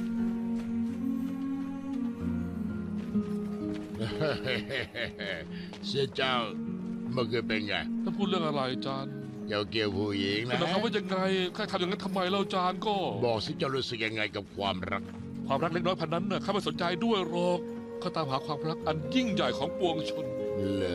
เสียเจ้าเมื่อคืนเป็นไงถ้าพูดเรื่องอะไรจานเจ้าเกี่ยวผู้หญิงแต่นะเราทำว่ายังไงข้าทำอย่างนั้นทำไมเราจานก็บอกสิเจ้ารู้สึกยังไงกับความรักความรักเล็กน้อยพันนั้นน่ะข้าไม่สนใจด้วยหรอกข้าตามหาความรักอันยิ่งใหญ่ของปวงชนเลย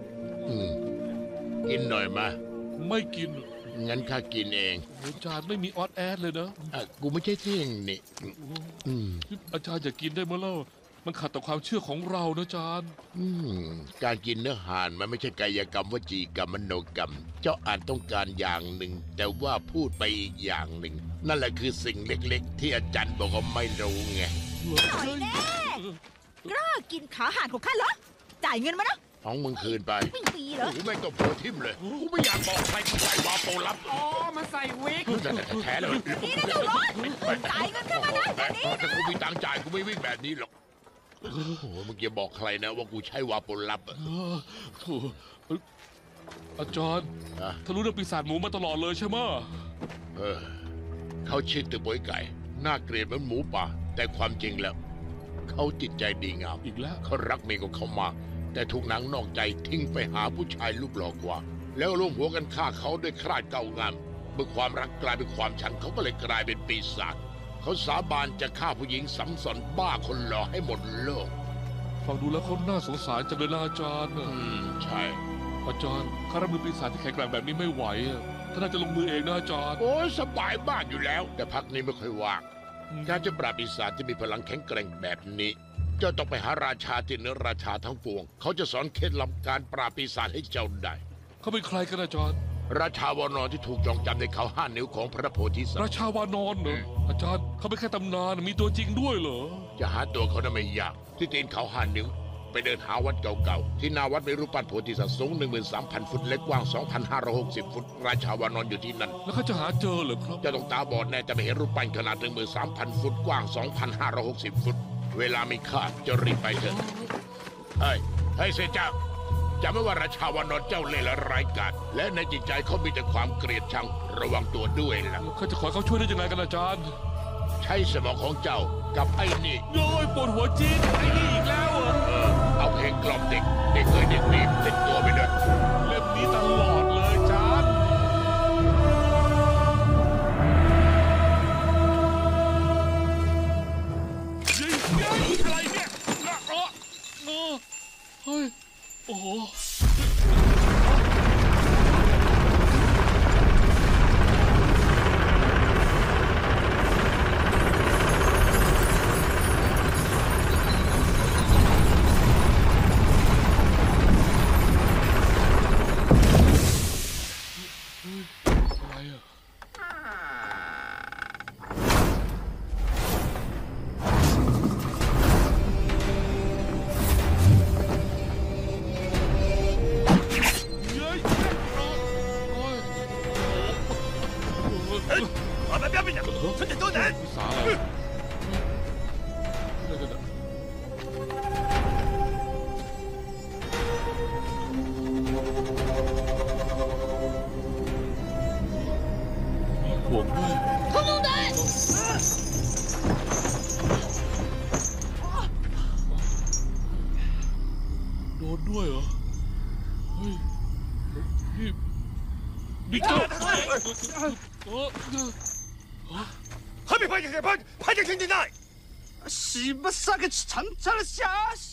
กินหน่อยมาไม่กินงั้นข้ากินเองโอ้จานไม่มีออดแอดเลยนะกูไม่ใช่เท่งนี่อืมอาจารย์อย่ากินได้มั้ยเล่ามันขัดต่อความเชื่อของเรานะจานการกินเนื้อห่านมันไม่ใช่กายกรรมวจีกรรมมโนกรรม เจ้าอาจต้องการอย่างหนึ่ง แต่ว่าพูดไปอีกอย่างหนึ่ง นั่นแหละคือสิ่งเล็กๆ ที่อาจารย์บอกว่าไม่รู้ไงหน่อยแน่กล้ากินขาห่านของข้าเหรอ จ่ายเงินมานะของมึงคืนไปไม่มีเหรอกูไม่ต้องโผล่ทิมเลย กูไม่อยากบอกใครที่ใครวาโปลับอ๋อ มาใส่วิกแต่แท้เลยนี่นะเจ้าร้อนจ่ายเงินขึ้นมานะเดี๋ยวนี้แต่กูมีตังค์จ่ายกูไม่วิ่งแบบนี้หรอก โอ้โหมึงอย่าบอกใครนะว่ากูใช้วาโปลับอะโถ่อาจารย์อ่ะถ้ารู้เรื่องปีศาจหมูมาตลอดเลยใช่ไหมเขาชื่อตือโป้ยไก่น่าเกลียดเหมือนหมูป่าแต่ความจริงแล้ว เขาจิตใจดีงามอีกแล้วเขารักเมียของเขามากแต่ถูกนางนอกใจทิ้งไปหาผู้ชายรูปหล่อกว่า แล้วร่วมหัวกันฆ่าเขาด้วยคราดเก่างามเมื่อความรักกลายเป็นความชังเขาก็เลยกลายเป็นปีศาจเขาสาบานจะฆ่าผู้หญิงสัมสอนบ้าคนหล่อให้หมดโลกฟังดูแล้วเขาน่าสงสารจังเลยนะอาจารย์ใช่อาจารย์ข้ารับมือปีศาจที่แข็งแกร่งแบบนี้ไม่ไหวอะท่านน่าจะลงมือเองนะอาจารย์โอ้ยสบายมากอยู่แล้ว แต่พักนี้ไม่ค่อยว่างการจะปราบปีศาจที่มีพลังแข็งแกร่งแบบนี้เจ้าต้องไปหาราชาที่เหนือราชาทั้งปวงเขาจะสอนเคล็ดลับการปราบปีศาจให้เจ้าได้เขาเป็นใครกันอาจารย์ราชาวานอนที่ถูกจองจำในเขา5 นิ้วของพระโพธิสัตราว์ชาวานอนเหรออาจารย์เขาเป็นแค่ตำนานมีตัวจริงด้วยเหรอจะหาตัวเขาได้ไม่ยากที่ตีนเขา5 นิ้วไปเดินหาวัดเก่าๆที่หนาวัดมีรูปปั้นโพธิสัตว์สูง 13,000 ฟุตเล็กกว้าง 2,560 ฟุตราชาวานอนอยู่ที่นั่นแล้วเขาจะหาเจอเหรอครับเจะต้องตาบอดแน่จะไม่เห็นรูปปั้นขนาด 13,000 ฟุตกว้าง 2,560 ฟุตเวลามีค่าจะรีบไปเถอะเฮ้ยเสเจ้าจำไว้ว่าราชาวานอนเจ้าเล่ห์และร้ายกาจและในจิตใจเขามีแต่ความเกลียดชังระวังตัวด้วยล่ะเขาจะขอเขาช่วยได้ยังไงกันอาจารย์ใช้สมองของเจ้ากับไอ้นี่โย้ยปวดหัวจี๊ดไอ้นี่อีกแล้วเหรอเอาเพลงกล่อมเด็กเด็กเด็กดีติดตัวไปด้วยเล่มนี้ตลอดเลยอาจารย์เย้ยอะไรเนี่ยเฮ้ยโอ้โห อะไรอ่ะเย้ยโอ้ย我们标兵长，村长多人。 ภาษาอะไรเดี๋ยวมีห่วงด้วย空中队， โดนด้วยเหรอ เฮ้ย นี่บิ๊กเจ้า何必派遣派派遣天地内？是不是个长长的下？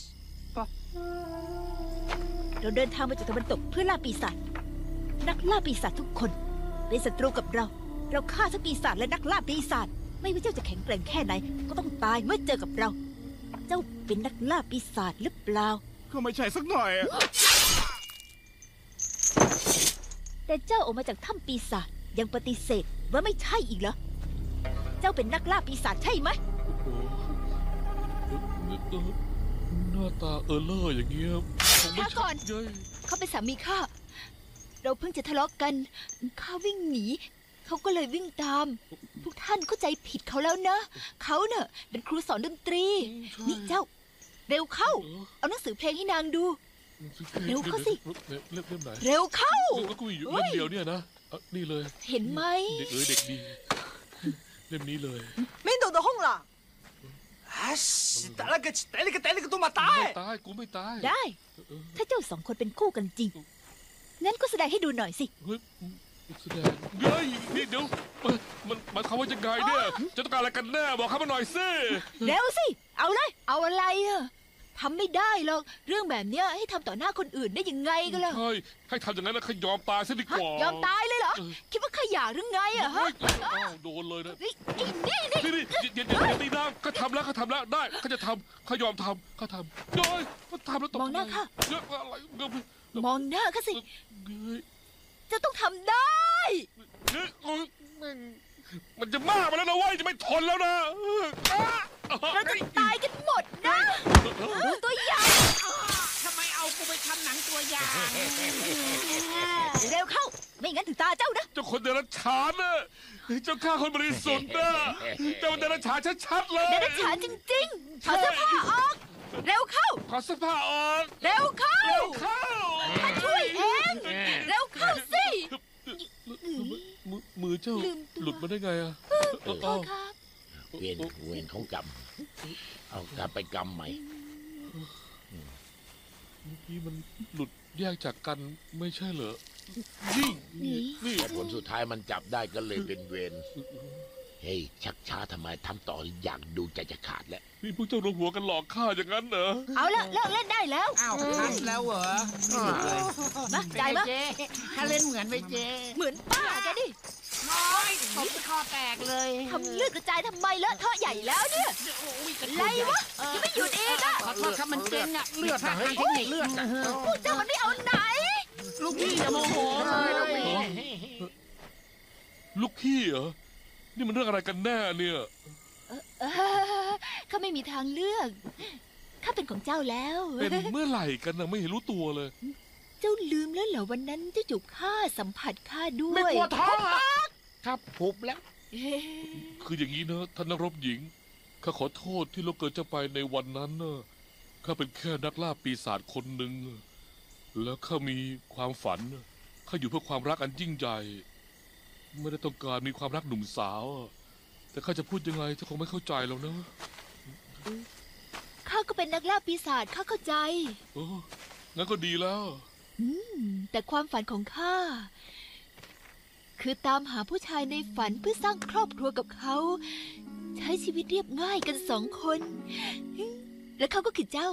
เราเดินทางมาจากตะวันตกเพื่อล่าปีศาจนักล่าปีศาจทุกคนเป็นศัตรูกับเรา เราฆ่าทั้งปีศาจและนักล่าปีศาจไม่ว่าเจ้าจะแข็งแกร่งแค่ไหน ก็ต้องตายเมื่อเจอกับเรา เจ้าเป็นนักล่าปีศาจหรือเปล่าก็ไม่ใช่สักหน่อยแต่เจ้าออกมาจากถ้ำปีศาจยังปฏิเสธว่าไม่ใช่อีกเหรอ เจ้าเป็นนักล่าปีศาจใช่ไหมหน้าตาเลอร์อย่างเงี้ยคงไม่ช้าก่อนเย้ยเขาเป็นสามีข้า เราเพิ่งจะทะเลาะกัน ข้าวิ่งหนี เขาก็เลยวิ่งตาม พวกท่านเข้าใจผิดเขาแล้วนะ เขาเน่ะเป็นครูสอนดนตรี นี่เจ้า เร็วเข้า เอาหนังสือเพลงให้นางดู เร็วเข้าสิเล่มไหนเร็วเข้าแล้วก็มีอยู่เล่มเดียวเนี่ยนะนี่เลยเห็นไหมเด็กเด็กดี เล่มนี้เลย面倒的轰了。哎，是打那个多么大ไม่哎！ ตายกูไม่ตายได้ ถ้าเจ้าสองคนเป็นคู่กันจริง งั้นก็แสดงให้ดูหน่อยสิเฮ้ยแสดงเฮ้ยนี่เดี๋ยวมันหมายความว่าจะไงเนี่ยจะต้องการอะไรกันแน่บอกข้ามาหน่อยสิเร็วสิ เอาเลย เอาอะไรอะทำไม่ได้หรอก เรื่องแบบเนี้ยให้ทำต่อหน้าคนอื่นได้ยังไงกันล่ะใช่ให้ทำอย่างนั้นแล้วขยอมตายซะดีฮะกว่ายอมตายเลยเหรอ คิดว่าขยะหรือไงอะฮะอ้าวโดนเลยนะนี่นี่นี่อย่าตีน้ำเขาทำแล้วได้เขาจะทำเขายอมทำเขาทำโอ้ยเขาทำแล้วตกมองหน้าค่ะเยอะอะไรเงยมองหน้าข้าสิเฮ้ยจะต้องทำได้มันจะมากไปแล้วนะเว้ยจะไม่ทนแล้วนะเราจะตายกันหมดนะตัวอย่างทำไมเอากูไปทำหนังตัวอย่างเร็วเข้า ไม่งั้นถึงตาเจ้านะเจ้าคนเดรัจฉานน่ะเจ้าฆ่าคนบริสุทธิ์น่ะเจ้าเดรัจฉานชัดๆเลยเดรัจฉานจริงๆถอดเสื้อผ้าออก เร็วเข้าขอเสื้อผ้าออกเร็วเข้าเร็วเข้าข้าช่วยเอง เร็วเข้าสิมือเจ้าลืมตัวหลุดมาได้ไงอ่ะขอโทษครับเวรของกรรมเอากลับไปกรรมใหม่เมื่อกี้มันหลุดแยกจากกันไม่ใช่เหรอนี่แต่ผลสุดท้ายมันจับได้ก็เลยเป็นเวรเฮ้ยชักช้าทำไมทำต่ออยากดูใจจะขาดแล้วนี่พวกเจ้ารวมหัวกันหลอกข้าอย่างนั้นเหรอเอาละเลิกเล่นได้แล้วอ้าวทันแล้วเหรอมาจ่ายมาเจ๊ถ้าเล่นเหมือนไหมเจ๊เหมือนป้าแกดิน้อยตบคอแตกเลยทำเลือดกระจายทำไมเลอะเทอะใหญ่แล้วเนี่ยอะไรวะยังไม่หยุดอีกอ่ะขอโทษครับมันเจ๊งอะเลือดทางเทคนิคเลือดพวกเจ้ามันไม่เอาไหนลูกพี่อย่าโมโหเลยลูกพี่ลูกพี่เหรอ นี่มันเรื่องอะไรกันแน่เนี่ยข้าไม่มีทางเลือกข้าเป็นของเจ้าแล้วเป็นเมื่อไหร่กันนะไม่เห็นรู้ตัวเลยเจ้าลืมแล้วเหรอวันนั้นเจ้าจูบข้าสัมผัสข้าด้วไม่ยกลัวท้องเหรอครับพุบแล้วคืออย่างนี้นะท่านนักรบหญิง ข้าขอโทษที่เราเกิดเจ้าไปในวันนั้นนะข้าเป็นแค่นักล่าปีศาจคนหนึ่ง แล้วข้ามีความฝัน ข้าอยู่เพื่อความรักอันยิ่งใหญ่ ไม่ได้ต้องการมีความรักหนุ่มสาว แต่ข้าจะพูดยังไงเจ้าคงไม่เข้าใจแล้วนะข้าก็เป็นนักล่าปีศาจข้าเข้าใจโอ้งั้นก็ดีแล้วแต่ความฝันของข้าคือตามหาผู้ชายในฝันเพื่อสร้างครอบครัวกับเขา ใช้ชีวิตเรียบง่ายกัน2 คน และเขาก็คือเจ้า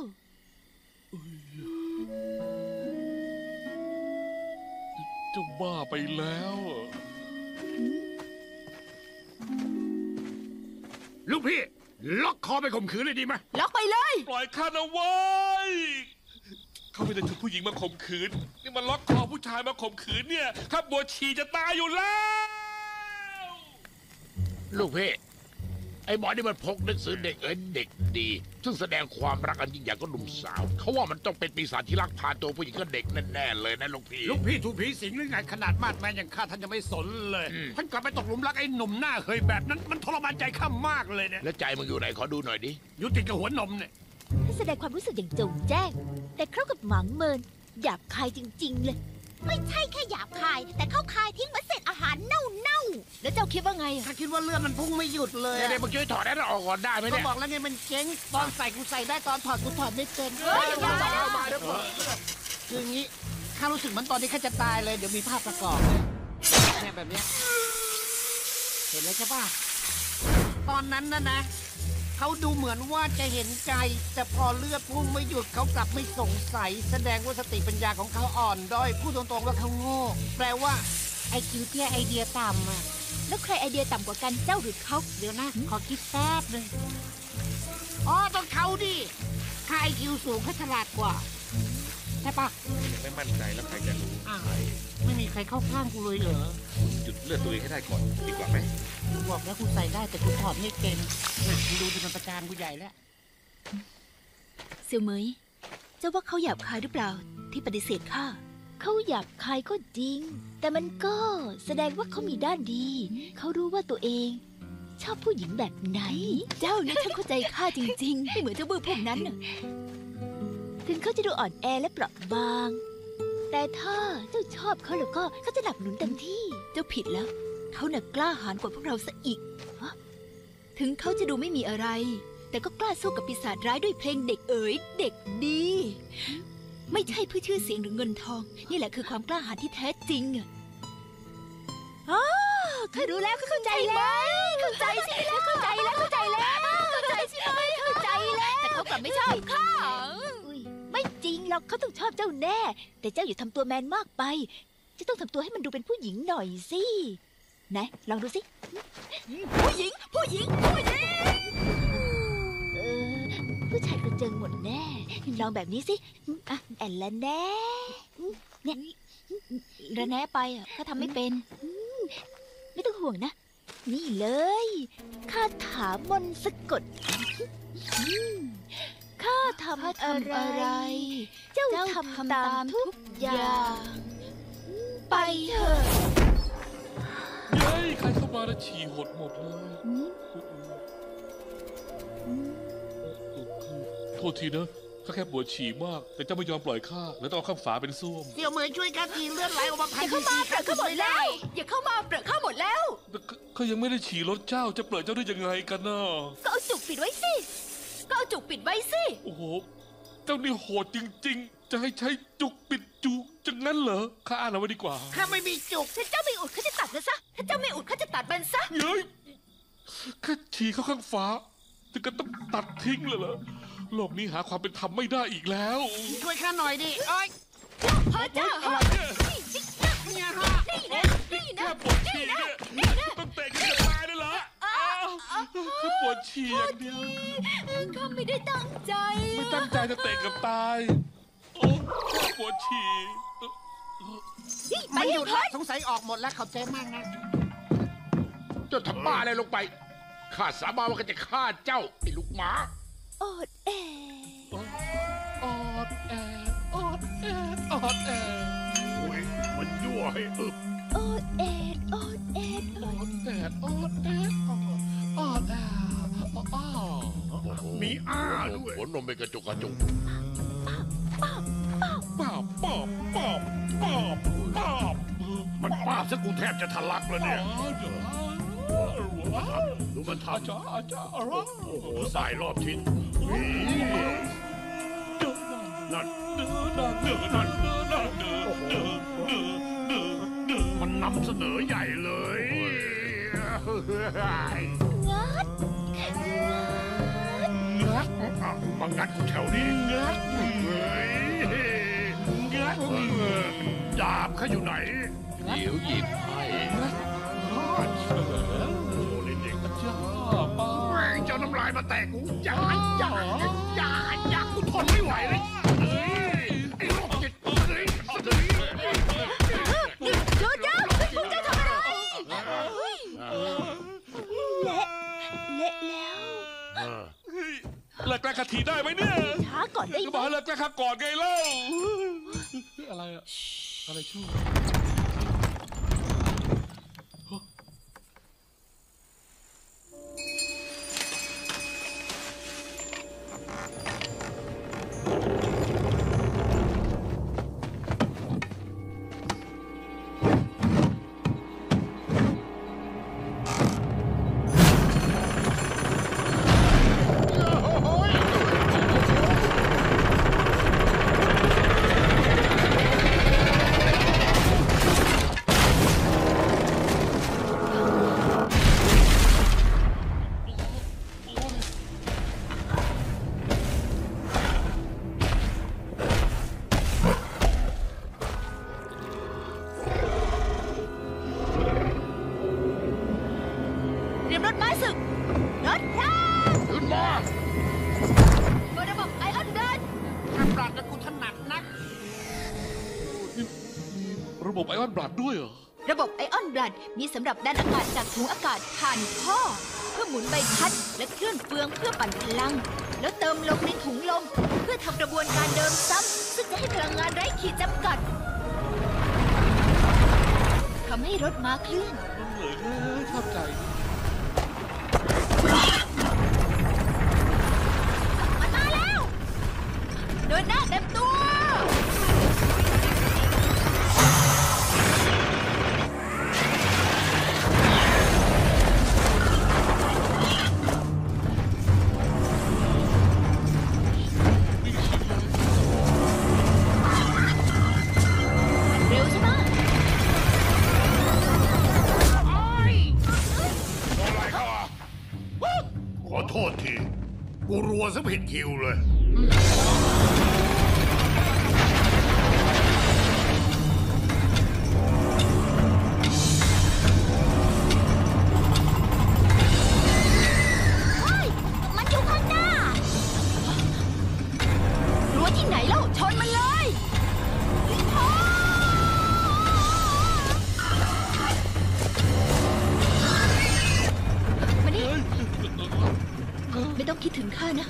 เจ้าบ้าไปแล้วลูกพี่ล็อกคอไปข่มขืนเลยดีไหมล็อกไปเลยปล่อยข้านะเว้ยเขาไม่ได้ถูกผู้หญิงมาข่มขืน นี่มันล็อกคอผู้ชายมาข่มขืนเนี่ยข้าบวชชีจะตายอยู่แล้วลูกพี่ไอ้หมอนี่มันพกหนังสือเด็กเด็กดี ซึ่งแสดงความรักอันยิ่งใหญ่ก็หนุ่มสาวเขาว่ามันต้องเป็นปีศาจที่ลักพาตัวผู้หญิงก็เด็กแน่ๆเลยนะลูกพี่ลูกพี่ถูกผีสิงหรือไงขนาดมาดแมนอย่างข้าท่านยังไม่สนเลยท่านกลับไปตกหลุมรักไอ้หนุ่มหน้าเคยแบบนั้นมันทรมานใจข้ามากเลยเนี่ยแล้วใจมึงอยู่ไหนขอดูหน่อยดิอยู่ติดกับหัวนมเนี่ยให้แสดงความรู้สึกอย่างจงแจ้ง แต่เข้ากับหมังเมินหยาบคายจริง ๆ เลย ไม่ใช่แค่หยาบคาย แต่เข้าคายทิ้งเหมือนเศษอาหารเน่าๆแล้วเจ้าคิดว่าไงอะข้าคิดว่าเลือดมันพุ่งไม่หยุดเลยเดี๋ยวมึงช่วยถอดนั้นออกก่อนได้ไหมก็เนี่ยบอกแล้วไงมันเจ๊งตอนใส่กูใส่ได้ตอนถอดกูถอดไม่เป็นเฮ้ยอย่านะคืออย่างนี้ข้ารู้สึกเหมือนตอนนี้ข้าจะตายเลยเดี๋ยวมีภาพประกอบเนี่ยแบบเนี้ยเห็นแล้วใช่ป่ะตอนนั้นนะเขาดูเหมือนว่าจะเห็นใจ แต่พอเลือดพุ่งไม่หยุดเขากลับไม่สงสัย แสดงว่าสติปัญญาของเขาอ่อนด้อยพูดตรงๆว่าเขาโง่แปลว่าไอคิวเตี้ยไอเดียต่ำอะแล้วใครไอเดียต่ำกว่ากันเจ้าหรือเขาเดี๋ยวนะ ขอคิดแป๊บหนึงอ๋อต้องเขาดิข้าไอคิวสูงข้าฉลาดกว่าใช่ปะยังไม่มั่นใจแล้วใครจะรู้อ้าวไม่มีใครเข้าข้างกูเลยเหรอหยุดเลือดตัวเองให้ได้ก่อนดีกว่าไหมกูบอกแล้วกูใส่ได้แต่กูถอดไม่เป็นน่ะมึงดูดิมันประจานกูใหญ่แล้วเสี่ยวเหมยเจ้าว่าเขาหยาบคายหรือเปล่า ที่ปฏิเสธข้าเขาหยาบคายก็จริง แต่มันก็แสดงว่าเขามีด้านดี เขารู้ว่าตัวเอง ชอบผู้หญิงแบบไหน เจ้าเนี่ยฉันเข้าใจข้าจริงๆ ไม่เหมือนเจ้าบื้อพวกนั้นน่ะถึงเขาจะดูอ่อนแอและเปราะบาง แต่ถ้าเจ้าชอบเขาแล้วก็เขาจะหนับหนุนเต็มที่ เจ้าผิดแล้ว เขาหนักกล้าหาญกว่าพวกเราซะอีกฮะถึงเขาจะดูไม่มีอะไร แต่ก็กล้าสู้กับปีศาจร้ายด้วยเพลงเด็กเอ๋ยเด็กดี ไม่ใช่เพื่อชื่อเสียงหรือเงินทอง นี่แหละคือความกล้าหาญที่แท้จริงอะอ๋อข้ารู้แล้วเข้าใจแล้วเข้าใจใช่ไหมเข้าใจแล้วเข้าใจแล้วเข้าใจใช่ไหมเข้าใจแล้วแต่เขากลับไม่ชอบข้าไม่จริงหรอกเขาต้องชอบเจ้าแน่ แต่เจ้าอย่าทำตัวแมนมากไปจะต้องทำตัวให้มันดูเป็นผู้หญิงหน่อยสิไหนลองดูสิผู้หญิงผู้หญิงผู้หญิงผู้ชายกระเจิงหมดแน่ลองแบบนี้สิอ่ะแอนละแน่เนี่ยระแน่ไปอ่ะข้าทำไม่เป็นไม่ต้องห่วงนะ นี่เลยคาถามนต์สะกดข้าทำอะไร เจ้าทำตามทุกอย่าง ไปเถอะเย้ยใครเข้ามาแล้วฉี่หดหมดเลยโทษทีนะก็แค่ปวดฉี่มากแต่เจ้าไม่ยอมปล่อยข้าแล้วต้องเอาข้างฝาเป็นส้วมเสี่ยวเหมยช่วยกันทีเลือดไหลออกมาพันอย่าเข้ามาเปลือกข้าหมดแล้ว อย่าเข้ามาเปลือกข้าหมดแล้วเขายังไม่ได้ฉี่รถเจ้าจะเปิดเจ้าได้ยังไงกันน่ะก็เอาจุกปิดไว้สิ ก็เอาจุกปิดไว้สิโอ้โหเจ้านี่โหดจริงๆ จะให้ใช้จุกปิดจุกจังนั้นเหรอข้าอ่านเอาไว้ดีกว่าข้าไม่มีจุกถ้าเจ้าไม่อุดข้าจะตัดมันซะ ถ้าเจ้าไม่อุดข้าจะตัดมันซะเฮ้ยแค่ฉี่เข้าข้างฝาถึงก็ต้องตัดทิ้งเลยเหรอโลกนี้หาความเป็นธรรมไม่ได้อีกแล้วช่วยข้าหน่อยดิโอ๊ยพระเจ้าอะไรเนี่ยเนี่ยฮะนี่นะ นี่นะแค่ปวดฉี่เนี่ยต้องเตะกันจะตายเลยเหรอแค่ปวดฉี่อย่างเดียวข้าไม่ได้ตั้งใจไม่ตั้งใจจะเตะกับตายโอ้แค่ปวดฉี่มันหยุดละสงสัยออกหมดแล้วขอบใจมากนะเจ้าทำบ้าอะไรลงไปข้าสาบานว่าข้าจะฆ่าเจ้าไอ้ลูกหมาอดแอออดแอดออดแอดออดแอดโอ้ยมันยั่วให้อึบอดแอดอดแอดออดแอดออดแอดออดแอดอ้าวมีอ้าด้วยหัวนมเป็นกระจุกกระจุกป้าบป้าบป้าบป้าบป้าบมันป้าบซะกูแทบจะทะลักแล้วเนี่ย ดูมันทอาจารย์อาจารย์อะไรำโอ้โหสายรอบทิศนั่น มันนำเสนอใหญ่เลยงัดมางัดกูแถวนี้งัดดาบข้าอยู่ไหน เดี๋ยวหยิบให้โอ้เล่นเด็กจ้าป้าแม่งเจ้าน้ำลายมาแตกกูอย่ากูทนไม่ไหวเลยไอ้โรคจิตเฮ้ยหยุดนะพวกเจ้าทำอะไรเละแล้วเลิกแกล้งขัดถีได้ไหมเนี่ยช้าก่อนได้ก็ไหบมอกให้เลิกแกล้งขัดก่อนไงเล่าอะไรอะอะไรชื่อเตรียมรถม้าศึก รถพรางขึ้นมาเปิดระบบไอออนเดินถ้าปราดแล้วกูถนัดนักระบบไอออนบลัดด้วยเหรอระบบไอออนบลัดมีสำหรับดันอากาศจากถุงอากาศผ่านท่อ เพื่อหมุนใบพัดและเคลื่อนเฟืองเพื่อปั่นพลัง แล้วเติมลมในถุงลม เพื่อทำกระบวนการเดิมซ้ำซึ่งจะให้พลังงานไร้ขีดจำกัดทำให้รถม้าเคลื่อนเหนื่อยเลยชอบใจมันมาแล้ว เดินหน้าเต็มตัว เร็วใช่ไหมอะไรเขาอ่ะขอโทษที กูรัวซะผิดคิวเลยเฮ้ย มันอยู่ข้างหน้า รั้วที่ไหนเล่าชนมันเลยมานี่ไม่ต้องคิดถึงข้านะ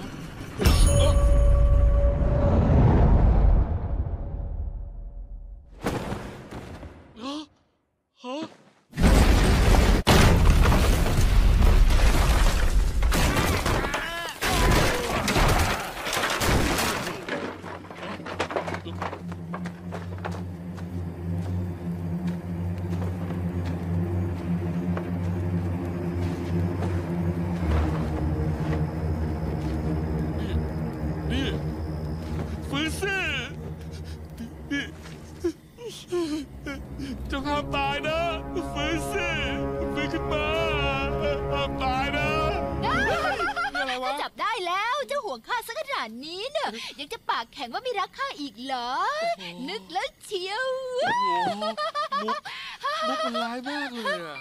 ฮะวงข้าสักขนาดนี้เนอะยังจะปากแข็งว่าไม่รักข้าอีกเหรอ นึกแล้วเชียวโอ้โหมุกมันร้ายมากเลยอะ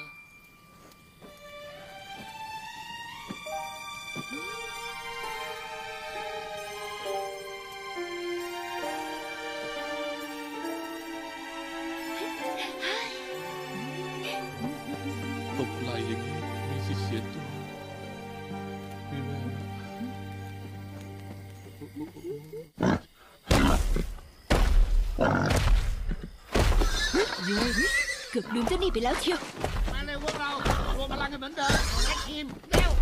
ตกไหลอย่างนี้มีสิทธิ์เสียตัวมีแววเกือบลืมเจ้านี่ไปแล้วเชียวมาเลยพวกเรารวมพลังกันเหมือนเดิมแท็กทีมเร็ว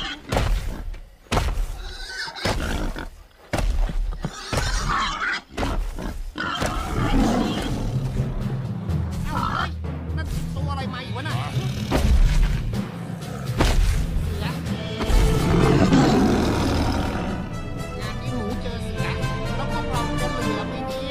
เอาเฮ้ยนั่นตัวอะไรมาอีกวะน่ะเสืองานนี้หมูเจอเสือแล้วพวกเราจะเหลือไหมเนี่ย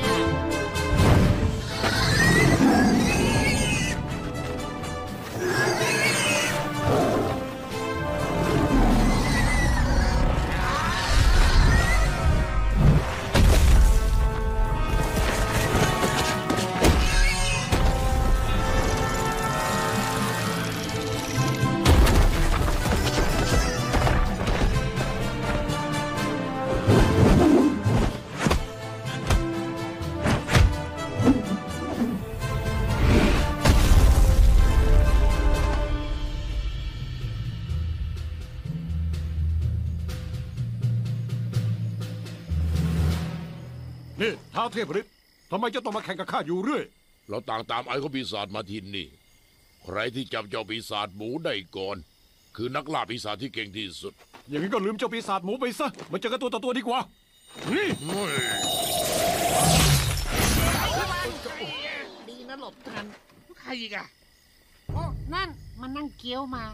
นี่ท้าวเทพฤทธิ์ทำไมจะต้องมาแข่งกับข้าอยู่เรื่อยเราต่างตามไอ้ของปีศาจมาที่นี่ ใครที่จับเจ้าปีศาจหมูได้ก่อน คือนักล่าปีศาจที่เก่งที่สุดอย่างนี้ก็ลืมเจ้าปีศาจหมูไปซะมาเจอกันตัวต่อตัวดีกว่านี่ดีนะหลบทันใครอีกอะโอ้นั่นมันนั่งเกี้ยวมา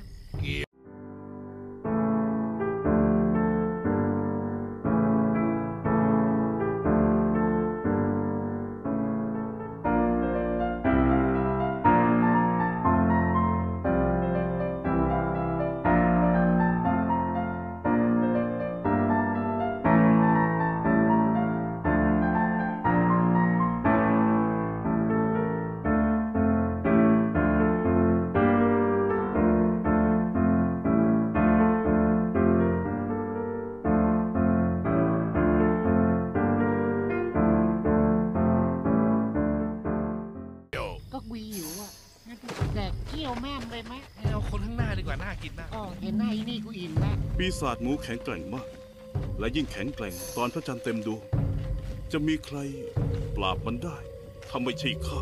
ก็วีอยู่อ่ะงั้นแดกเกี้ยวแม่มเลยไหมเอาคนข้างหน้าดีกว่าน่ากินมากอ๋อเห็นหน้าอีนี่กูอิ่มแล้วปีศาจหมูแข็งแกร่งมาก และยิ่งแข็งแกร่งตอนพระจันทร์เต็มดวงจะมีใครปราบมันได้ถ้าไม่ใช่ข้า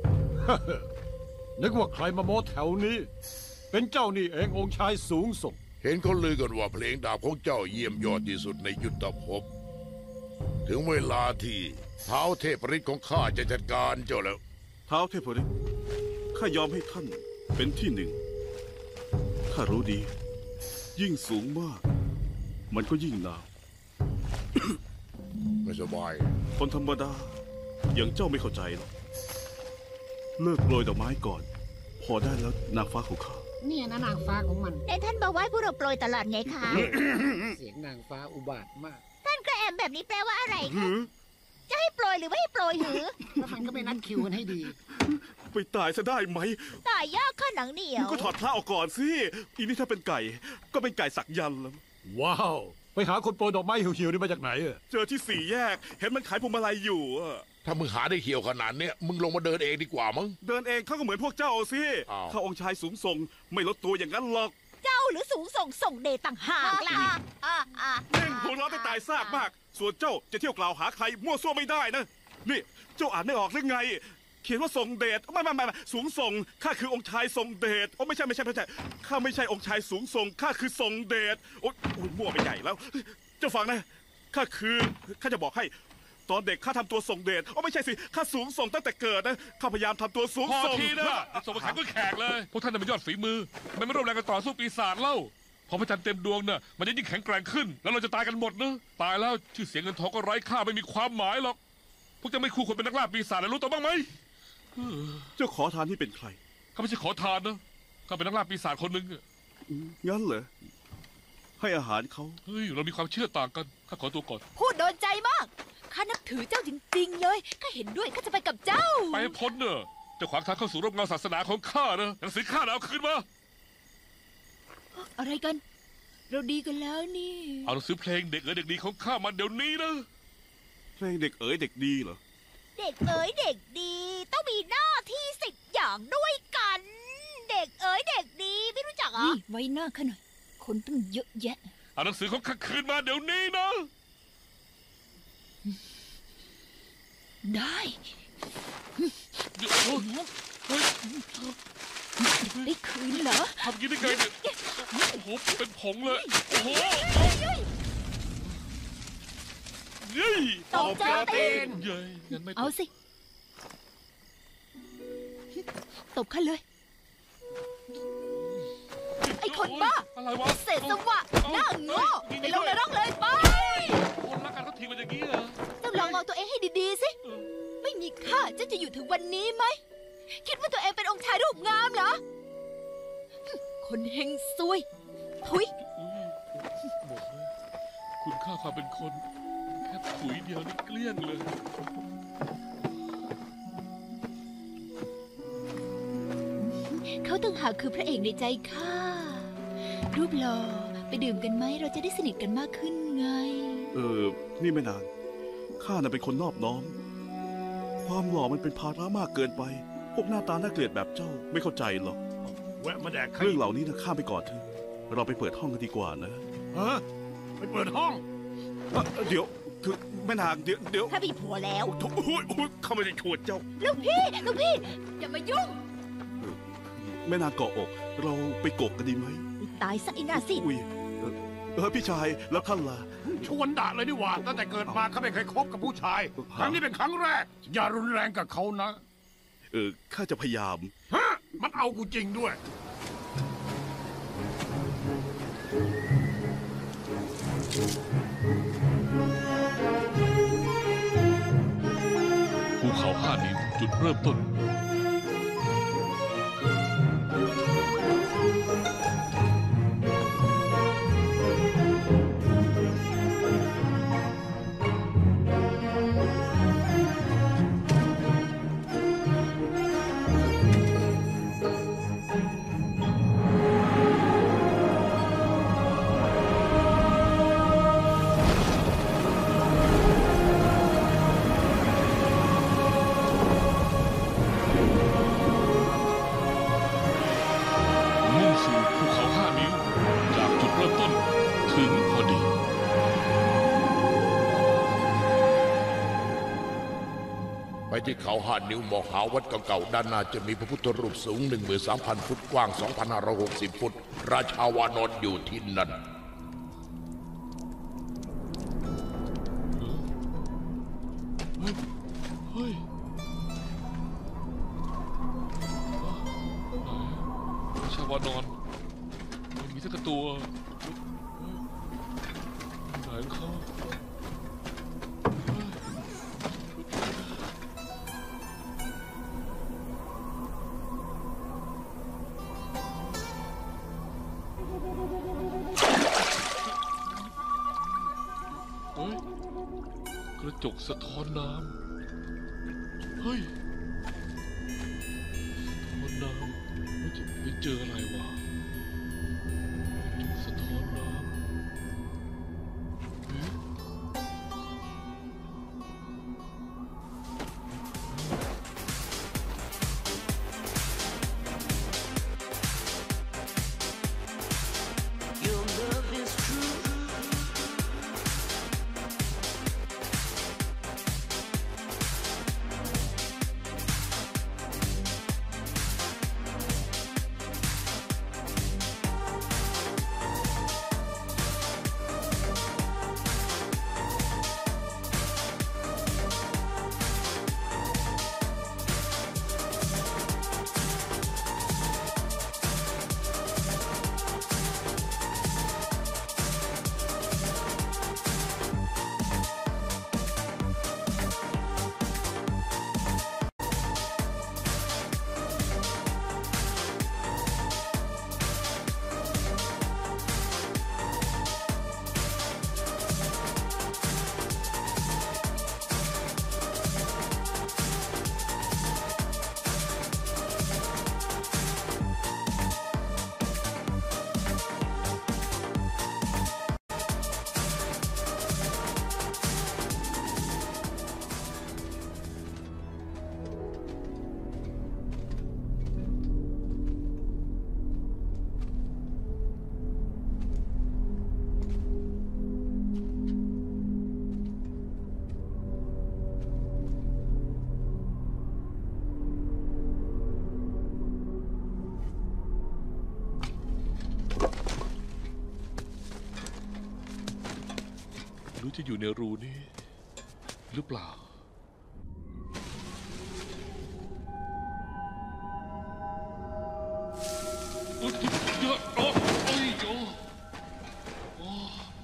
นึกว่าใครมาโม้แถวนี้ เป็นเจ้านี่เององค์ชายสูงส่งเห็นเขาลือกันว่าเพลงดาบของเจ้าเยี่ยมยอดที่สุดในยุทธภพ ถึงเวลาที่ท้าวเทพฤทธิ์ของข้าจะจัดการเจ้าแล้วท้าวเทพฤทธิ์ข้ายอมให้ท่านเป็นที่หนึ่งข้ารู้ดี ยิ่งสูงมาก มันก็ยิ่งหนาวไม่สบายคนธรรมดาอย่างเจ้าไม่เข้าใจหรอกเลิกโปรยดอกไม้ก่อน พอได้แล้วนางฟ้าของข้าเนี่ยนะนางฟ้าของมันแต่ท่านบอกว่าให้พวกเราโปรยตลอดไงคะเสียงนางฟ้าอุบาทมากท่านกระแอมแบบนี้แปลว่าอะไรคะจะให้โปรยหรือไม่ให้โปรยหือแล้วมันก็ไม่นัดคิวกันให้ดีไปตายซะได้ไหมตายยากข้าหนังเหนียวก็ถอดพระออกก่อนสิอีนี่ถ้าเป็นไก่ ก็เป็นไก่สักยันต์แล้วว้าว ไปหาคนโปรยดอกไม้เหี่ยวๆนี่มาจากไหนอะเจอที่สี่แยก เห็นมันขายพวงมาลัยอยู่อะถ้ามึงหาได้เขียวขนาดเนี้ยมึงลงมาเดินเองดีกว่ามั้งเดินเองเขาก็เหมือนพวกเจ้าสิอ้าวข้าองค์ชายสูงส่งไม่ลดตัวอย่างนั้นหรอกเจ้าหรือสูงส่งเดชต่างหากล่ะเล่นหัวเราะได้ตายซากมาก ส่วนเจ้าจะเที่ยวกล่าวหาใครมั่วซั่วไม่ได้นะ นี่เจ้าอ่านไม่ออกหรือไง เขียนว่าทรงเดชไม่สูงส่งข้าคือองค์ชายทรงเดชโอ้ไม่ใช่ข้าไม่ใช่องค์ชายสูงส่งข้าคือทรงเดชโอ้ยมั่วไปใหญ่แล้ว เจ้าฟังนะข้าจะบอกให้ ตอนเด็กข้าทำตัวทรงเดชโอ้ไม่ใช่สิข้าสูงส่งตั้งแต่เกิดนะข้าพยายามทำตัวสูงพอส่งทีนะส่งมาแข่งก็แขกเลย พวกท่านน่ะเป็นยอดฝีมือทำไมไม่ร่วมแรงกันต่อสู้ปีศาจเล่า พอพระจันทร์เต็มดวงน่ะมันจะยิ่งแข็งแกร่งขึ้น แล้วเราจะตายกันหมดนะตายแล้วชื่อเสียงเงินทองก็ไร้ค่าไม่มีความหมายหรอก พวกจะไม่คู่ควรเป็นนักล่าปีศาจแล้วรู้ตัวบ้างไหมเจ้าขอทานที่เป็นใครข้าไม่ใช่ขอทานนะข้าเป็นนักล่าปีศาจคนหนึ่งงั้นเหรอให้อาหารเขาเฮ้ยเรามีความเชื่อต่างกันข้าขอตัวก่อนพูดโดนใจมาก ข้านับถือเจ้าจริงๆเลยข้าเห็นด้วยข้าจะไปกับเจ้าไปพ้นเนอะจะขวางทางเข้าสู่ร่มเงาศาสนาของข้านะหนังสือข้าเอาคืนมาอะไรกัน เราดีกันแล้วนี่เอาหนังสือเพลงเด็กเด็กดีของข้ามาเดี๋ยวนี้นะเพลงเด็กเอ๋ยเด็กดีเหรอเด็กเอ๋ยเด็กดี ต้องมีหน้าที่10 อย่างด้วยกัน เด็กเอ๋ยเด็กดีไม่รู้จักเหรอนี่ไว้หน้าข้าหน่อยคนตั้งเยอะแยะเอาหนังสือของข้าคืนมาเดี๋ยวนี้นะได้เดี๋ยวเฮ้ยได้คืนเหรอทำอยังไงได้ไงเนี่ยโอ้โหเป็นผงเลยโอ้โหเย้ยตบเจ้าตีนเย้ยงั้นไม่ตเอาบสิตบข้าเลย ไอ้คนบ้าอะไรวะเศษสวะหน้าโง่ไปลงในร่องเลยไปคนรักกันเขาทีมันอย่างนี้เหรอเจ้าลองมองตัวเองให้ดีๆสิ ไม่มีข้าเจ้าจะอยู่ถึงวันนี้ไหม คิดว่าตัวเองเป็นองค์ชายรูปงามเหรอ คนเฮงซวยทุยหมดเลยคุณค่าความเป็นคน แค่ถุยเดียวนี่เกลี้ยงเลยเขาต่างหากคือพระเอกในใจข้า รูปหล่อไปดื่มกันไหมเราจะได้สนิทกันมากขึ้นไงนี่ไม่นานข้าน่ะเป็นคนนอบน้อม ความหล่อมันเป็นภาระมากเกินไป พวกหน้าตาน่าเกลียดแบบเจ้าไม่เข้าใจหรอกแวะมาแดกไข่เรื่องเหล่านี้นะข้ามไปก่อนเถอะเราไปเปิดห้องกันดีกว่านะฮะไปเปิดห้องเดี๋ยวคือแม่นางเดี๋ยวถ้ามีผัวแล้วโอ้ยข้าไม่ได้ชวนเจ้าลูกพี่ อย่ามายุ่งแม่นางเกาะอก เราไปกกกันดีไหมตายซะไอ้หน้าสิอุ้ยพี่ชายแล้วท่านล่ะชวนด่าเลยดีกว่าตั้งแต่เกิดมาเขาไม่เคยคบกับผู้ชาย ครั้งนี้เป็นครั้งแรก อย่ารุนแรงกับเขานะข้าจะพยายามฮะมันเอากูจริงด้วยภูเขา5 นิ้วจุดเริ่มต้น มุ่งสู่ภูเขา5 นิ้ว จากจุดเริ่มต้นถึงพอดีไปที่เขา5 นิ้วมองหาวัดเก่าๆด้านหน้าจะมีพระพุทธรูปสูง 13,000 ฟุตกว้าง 2,560 ฟุต ราชาวานอนอยู่ที่นั่นเฮ้ยชาวานอนไม่มีสักตัวไหนเขา เฮ้ยกระจกสะท้อนน้ำ เฮ้ยสะท้อนน้ำไม่เจออะไรวะกระจกสะท้อนน้ำเอ๊ะหรือจะอยู่ในรูนี้หรือเปล่าโอ้ยเยอะโอ้ยโอ้โอ้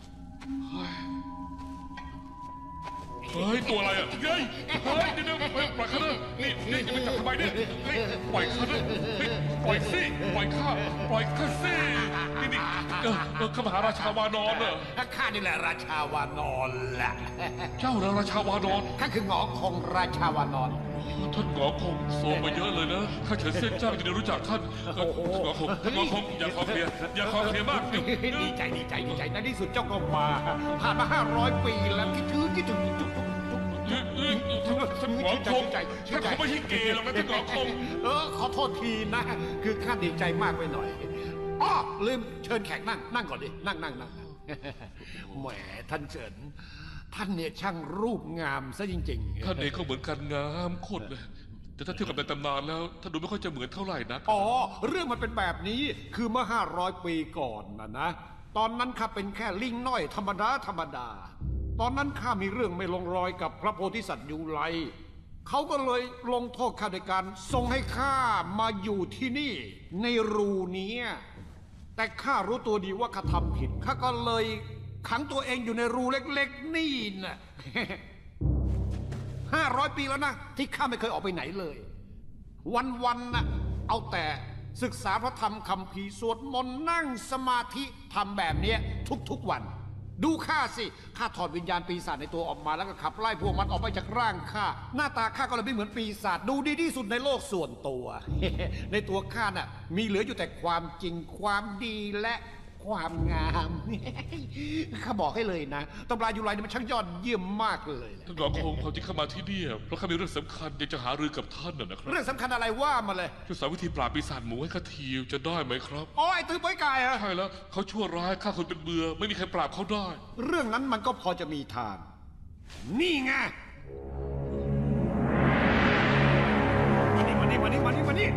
เฮ้ยตัวอะไรอ่ะเฮ้ยเฮ้ยเดี๋ยวปล่อยข้านะนี่จะไปจับทำไมเนี่ยเฮ้ยปล่อยข้านะปล่อยสิปล่อยข้าสินี่ข้ามหาราชาวานอนเหรอข้านี่แหละราชาวานอนแหละเจ้าราชาวานอนข้าคือหงอคงราชาวานอนท่านหงอคงโซมาเยอะเลยนะข้าเฉินเส้นเจ้าจะได้รู้จักท่านท่านหงอคงอย่าขอเคลียร์มากดีใจในที่สุดเจ้าก็มาผ่านมา500 ปีแล้วคิดถึงจุ๊บท่านหงอคงท่านคงไม่ใช่เกย์หรอกนะท่านหงอคงขอโทษทีนะคือข้าดีใจมากไปหน่อยอ้อลืมเชิญแขกนั่งก่อนดินั่งแหมท่านเฉินท่านเนี่ยช่างรูปงามซะจริงๆท่านเองก็เหมือนกันงามโคตรเลยแต่ถ้าเทียบกับในตำนานแล้วท่านดูไม่ค่อยจะเหมือนเท่าไหร่นักเรื่องมันเป็นแบบนี้คือเมื่อ500 ปีก่อนนะตอนนั้นข้าเป็นแค่ลิงน้อยธรรมดาตอนนั้นข้ามีเรื่องไม่ลงรอยกับพระโพธิสัตว์ยูไลเขาก็เลยลงโทษข้าโดยการส่งให้ข้ามาอยู่ที่นี่ในรูนี้แต่ข้ารู้ตัวดีว่าข้าทำผิดข้าก็เลยขังตัวเองอยู่ในรูเล็กๆนี่น่ะ500 ปีแล้วนะที่ข้าไม่เคยออกไปไหนเลยวันๆน่ะเอาแต่ศึกษาพระธรรมคัมภีร์สวดมนต์นั่งสมาธิทำแบบนี้ทุกวันดูข้าสิข้าถอดวิญญาณปีศาจในตัวออกมาแล้วก็ขับไล่พวกมันออกไปจากร่างข้าหน้าตาข้าก็เลยไม่เหมือนปีศาจดูดีที่สุดในโลกส่วนตัว ในตัวข้าน่ะมีเหลืออยู่แต่ความจริงความดีและความงามข้าบอกให้เลยนะตำรายูไลนี่มันช่างยอดเยี่ยมมากเลยท่านหงอคงความจริงเข้ามาที่นี่เพราะข้ามีเรื่องสำคัญอยากจะหารือกับท่านนะครับเรื่องสำคัญอะไรว่ามาเลยช่วยสอนวิธีปราบปีศาจหมูให้ข้าทีจะได้ไหมครับไอ้ตื้อป้อยกายเหรอใช่แล้วเขาชั่วร้ายฆ่าคนเป็นเบื่อไม่มีใครปราบเขาได้เรื่องนั้นมันก็พอจะมีทางนี่ไงมานี่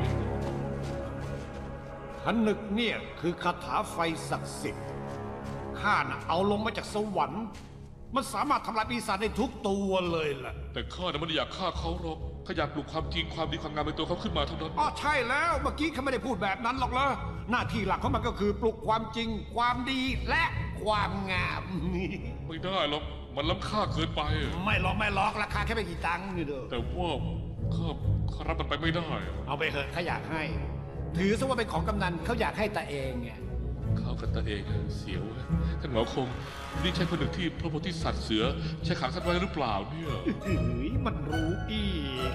ผนึกเนี่ยคือคาถาไฟศักดิ์สิทธิ์ข้าน่ะเอาลงมาจากสวรรค์มันสามารถทำลายปีศาจได้ทุกตัวเลยล่ะแต่ข้าน่ะไม่ได้อยากฆ่าเขาหรอกข้าอยากปลุกความจริงความดีความงามในตัวเขาขึ้นมาเท่านั้นใช่แล้วเมื่อกี้ข้าไม่ได้พูดแบบนั้นหรอกเหรอหน้าที่หลักของมันก็คือปลุกความจริงความดีและความงามไม่ได้หรอกมันล้ำค่าเกินไปไม่หรอกราคาแค่ไม่กี่ตังค์นี่เด้อแต่ว่าข้ารับมันไปไม่ได้เอาไปเถอะข้าอยากให้ถือซะว่าเป็นของกำนันเขาอยากให้ตาเองไงเขากับตาเองเสียวท่านหงอคงนี่ใช่คนหนึ่งที่พระโพธิสัตว์เสือใช้ขังท่านไว้หรือเปล่าเนี่ยมันรู้อีก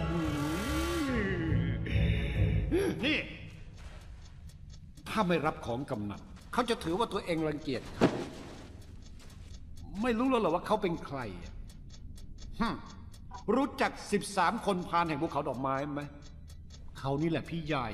นี่ถ้าไม่รับของกำนันเขาจะถือว่าตัวเองรังเกียจเขาไม่รู้แล้วหรอว่าเขาเป็นใครรู้จัก13 คนพานแห่งภูเขาดอกไม้ไหมเขานี่แหละพี่ใหญ่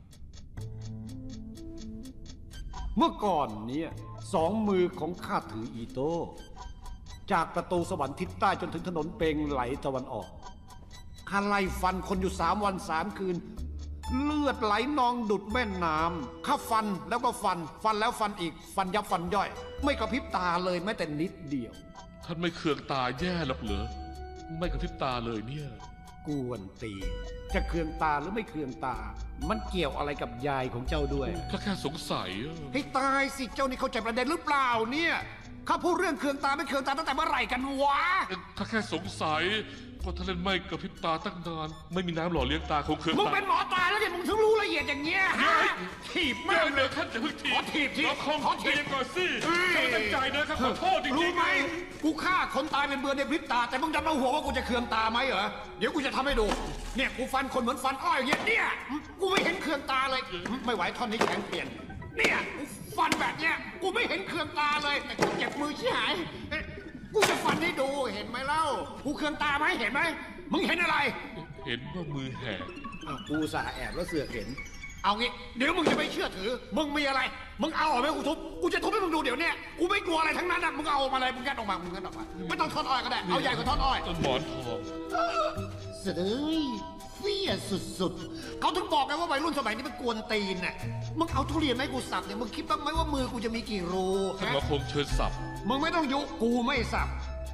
เมื่อก่อนนี้2 มือของข้าถืออีโต้จากประตูสวรรค์ทิศใต้จนถึงถนนเปงไหลตะวันออกข้าไล่ฟันคนอยู่3 วัน3 คืนเลือดไหลนองดุดแม่น้ำข้าฟันแล้วก็ฟันแล้วฟันอีกฟันยับฟันย่อยไม่กระพริบตาเลยแม้แต่นิดเดียวท่านไม่เคืองตาแย่หรอกเหรอไม่กระพริบตาเลยเนี่ยกวนตีจะเคืองตาหรือไม่เคืองตามันเกี่ยวอะไรกับยายของเจ้าด้วยก็แค่สงสัยให้ตายสิเจ้านี่เข้าใจประเด็นหรือเปล่าเนี่ยข้าพูดเรื่องเคืองตาไม่เคืองตาตั้งแต่เมื่อไหร่กันวะถ้าแค่สงสัยก็ท่านเล่นไม่กระพริบตาตั้งนานไม่มีน้ำหล่อเลี้ยงตาคงเคืองตามึงเป็นหมอตาแล้วเนี่ยมึงถึงรู้ละเอียดอย่างเงี้ยถีบมากเลยท่านจะพึ่งถีบขอถีบทีขอถีบก่อนสิท่านตั้งใจนะครับขอโทษจริงๆรู้ไหมกูฆ่าคนตายเป็นเบื่อในพริบตาแต่มึงจะมาหัวว่ากูจะเคืองตาไหมเหรอเดี๋ยวกูจะทำให้ดูเนี่ยกูฟันคนเหมือนฟันอ้อยอย่างเงี้ยเนี่ยกูไม่เห็นเคืองตาเลยไม่ไหวท่อนนี้แข็งเปลี่ยนเนี่ยฟันแบบเนี้ยกูไม่เห็นเคืองตาเลยแต่กูเจ็บมือชี้หายกูจะฟันให้ดูเห็นไหมเล่ากูเคืองตาไหมเห็นไหมมึงเห็นอะไรเห็นว่ามือแหกกูสาแอบแล้วเสือกเห็นเอางี้เดี๋ยวมึงจะไม่เชื่อถือมึงมีอะไรมึงเอาออกไหมกูทุบกูจะทุบให้มึงดูเดี๋ยวนี้กูไม่กลัวอะไรทั้งนั้นนะมึงเอามาเลยมึงงัดออกมาไม่ต้องทอดอ้อยก็ได้เอาใหญ่กว่าทอดอ้อยต้นหมอนทองเสด็จเฟี้ยสุดๆเขาถึงบอกไงว่าวัยรุ่นสมัยนี้มันกวนตีนน่ะมึงเอาทุเรียนไหมกูสับเนี่ยมึงคิดบ้างไหมว่ามือกูจะมีกี่รูท่านหงอคงเชิญสับมึงไม่ต้องยุกูไม่สับ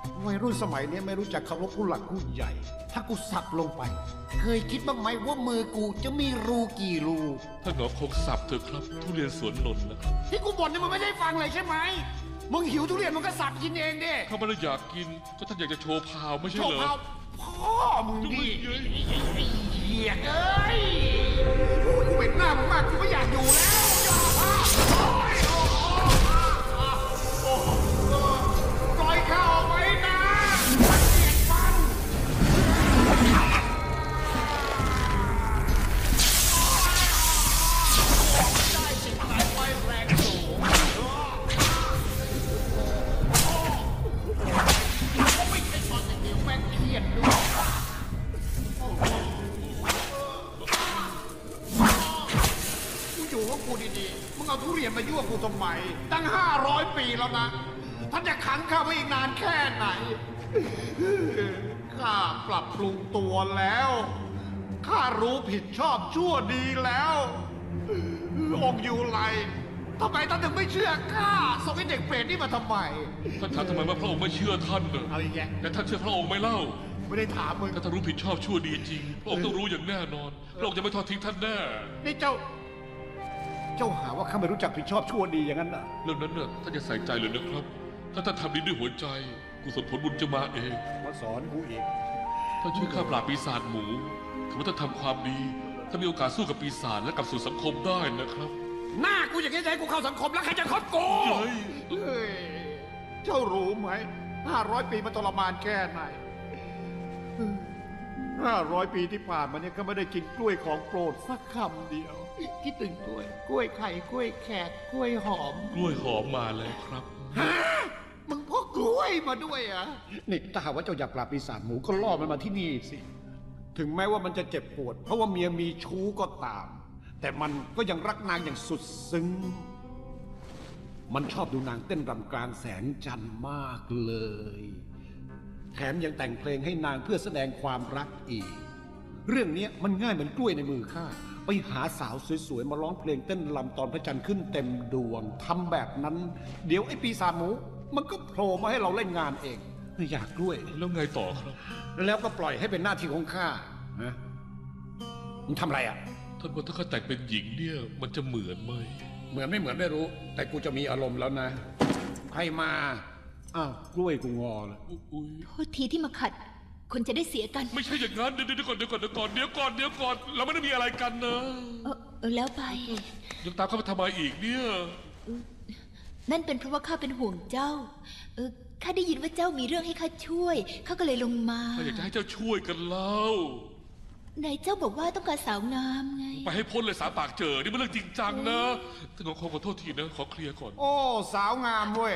วัยรุ่นสมัยนี้ไม่รู้จักเคารพผู้หลักผู้ใหญ่ ถ้ากูสับลงไป เคยคิดบ้างไหมว่ามือกูจะมีรูกี่รูถ้าหงอคงสับเถอะครับ ทุเรียนสวนนนท์นะครับที่กูบ่นนี่มึงไม่ได้ฟังเลยใช่ไหมมึงหิวทุเรียนมึงก็สับกินเองดิถ้าไม่ได้อยากกินก็ท่านอยากจะโชว์พาวไม่ใช่โชเหรว์อเผาพ่อมึงดิเหี้ยเอ้ยกูเป็นหน้ามึงมากกูไม่อยากอยู่แล้วอย่าพาปล่อยข้าออกไปนะมันเกลียดฟันได้สิ่งไหนไว้แรงสูงไม่ใช่ตอนอย่างเดียวแม่งเครียดด้วยกูอยู่กับกูดีๆมึงเอาทุเรียนมายั่วกูทำไมตั้ง500 ปีแล้วนะท่านจะขังข้าไว้อีกนานแค่ไหนข้าปรับปรุงตัวแล้วข้ารู้ผิดชอบชั่วดีแล้วองค์ยูไลทำไมท่านถึงไม่เชื่อข้าส่งไอ้เด็กเปรตนี่มาทำไมท่านถามทำไมว่าพระองค์ไม่เชื่อท่านเนอะเอาอีกแกแต่ท่านเชื่อพระองค์ไหมเล่าไม่ได้ถามมึงถ้าท่านรู้ผิดชอบชั่วดีจริงพระองค์ต้องรู้อย่างแน่นอนพระองค์จะไม่ทอดทิ้งท่านแน่นี่เจ้าหาว่าข้าไม่รู้จักผิดชอบชั่วดีอย่างนั้นน่ะเรื่องนั้นเนอะท่านจะใส่ใจเลยนะครับ ถ้าท่านทำดีด้วยหัวใจกุศลผลบุญจะมาเองมาสอนกูอีกท่านช่วยข้าปราบปีศาจหมูถือว่าท่านทำความดีถ้ามีโอกาสสู้กับปีศาจและกลับสู่สังคมได้นะครับหน้ากูอย่างนี้จะให้กูเข้าสังคมแล้วใครจะคบกูเฮ้ยเฮ้ยเจ้ารู้ไหม500 ปีมันทรมานแค่ไหน500 ปีที่ผ่านมาเนี่ยก็ไม่ได้กินกล้วยของโปรดสักคำเดียวคิดถึงกล้วยไข่กล้วยแขกกล้วยหอมกล้วยหอมมาแล้วครับฮะมึงพกกล้วยมาด้วยอ่ะนี่ถ้าหากว่าเจ้าอยากปราบปีศาจหมูก็ล่อมันมาที่นี่สิถึงแม้ว่ามันจะเจ็บปวดเพราะว่าเมียมีชู้ก็ตาม แต่มันก็ยังรักนางอย่างสุดซึ้งมันชอบดูนางเต้นรำกลางแสงจันทร์มากเลยแถมยังแต่งเพลงให้นางเพื่อแสดงความรักอีกเรื่องนี้มันง่ายเหมือนกล้วยในมือข้าไปหาสาวสวยๆมาร้องเพลงเต้นรำตอนพระจันทร์ขึ้นเต็มดวงทำแบบนั้นเดี๋ยวไอ้ปีศาจหมูมันก็โผล่มาให้เราเล่นงานเองไม่อยากกล้วยแล้วไงต่อครับแล้วก็ปล่อยให้เป็นหน้าที่ของข้านะมึงทำอะไรอ่ะท่านว่าถ้าข้าแต่งเป็นหญิงเนี่ยมันจะเหมือนไหมเหมือนไม่เหมือนไม่รู้ แต่กูจะมีอารมณ์แล้วนะใครมาอ้าวกล้วยกูงอเลยอุ้ยโทษทีที่มาขัด คนจะได้เสียกันไม่ใช่อย่างนั้นเดี๋ยวก่อนเราไม่ได้มีอะไรกันนะแล้วไปยังตามเข้าไปทำไมอีกเนี่ยนั่นเป็นเพราะว่าข้าเป็นห่วงเจ้า ข้าได้ยินว่าเจ้ามีเรื่องให้ข้าช่วย ข้าก็เลยลงมาถ้าอยากจะให้เจ้าช่วยกันเล่าไหนเจ้าบอกว่าต้องการสาวงามไงไปให้พ้นเลยสาปากเจอนี่มันเรื่องจริงจังนะท่านขอโทษทีนะขอเคลียร์ก่อนโอ้สาวงามเว้ย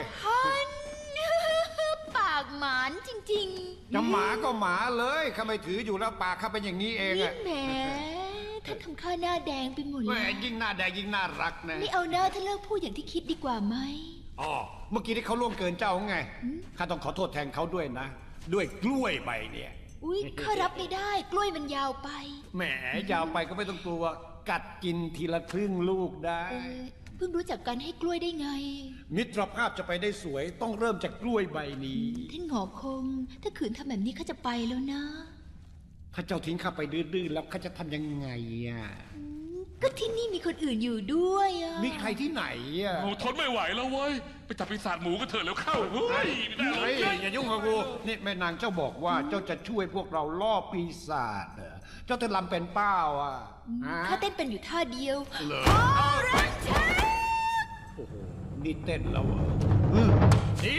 ปากหมานจริงจะหมาก็หมาเลยข้าไม่ถืออยู่แล้วปากข้าเป็นอย่างนี้เองๆนี่อะแหมท่านทำข้าหน้าแดงไปหมดแหมเลยยิ่งหน้าแดงยิ่งน่ารักนะไม่เอาหน้าท่านเลิกพูดอย่างที่คิดดีกว่าไหมอ๋อเมื่อกี้ที่เขาล่วงเกินเจ้าไงข้าต้องขอโทษแทนเขาด้วยนะ ด้วยกล้วยใบเนี่ยอุ๊ยข้ารับไม่ได้ กล้วยมันยาวไปแหมยาวไปก็ไม่ต้องกลัว กัดกินทีละครึ่งลูกได้เพิ่งรู้จักกันให้กล้วยได้ไงมิตรภาพจะไปได้สวยต้องเริ่มจากกล้วยใบนี้ท่านหงอคง ถ้าขืนทำแบบนี้ข้าจะไปแล้วนะถ้าเจ้าทิ้งข้าไปดื้อๆแล้วข้าจะทำยังไงอ่ะก็ที่นี่มีคนอื่นอยู่ด้วยอะมีใครที่ไหนอ่ะโอ้ทนไม่ไหวแล้วเว้ยไปจับปีศาจหมูกันเถอะแล้วเข้าเฮ้ยไม่ได้เฮ้ยเลยอย่ายุ่งกับกูนี่แม่นางเจ้าบอกว่าเจ้าจะช่วยพวกเราล่อปีศาจเหรอเจ้าเต้นรำเป็นเป้าอ่ะฮะข้าเต้นเป็นอยู่ท่าเดียวเหรอโอ้รักฉันโอ้โหนี่เต้นแล้วเหรอนี่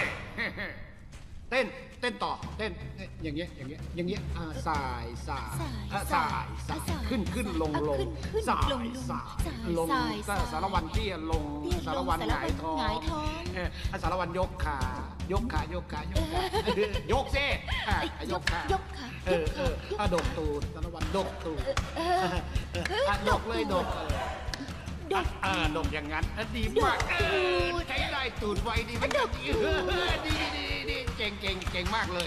เต้นต่อเต้นอย่างเงี้ยสายขึ้นลงสายลงสารวันเตี้ยลงสารวันหงายท้องสารวันยกขายกซิยกขาดกตูดสารวันดกตูดดกเลยดกดกอย่างนั้นดีมากใช้ได้ตูดไวดีมันดีเก่งมากเลย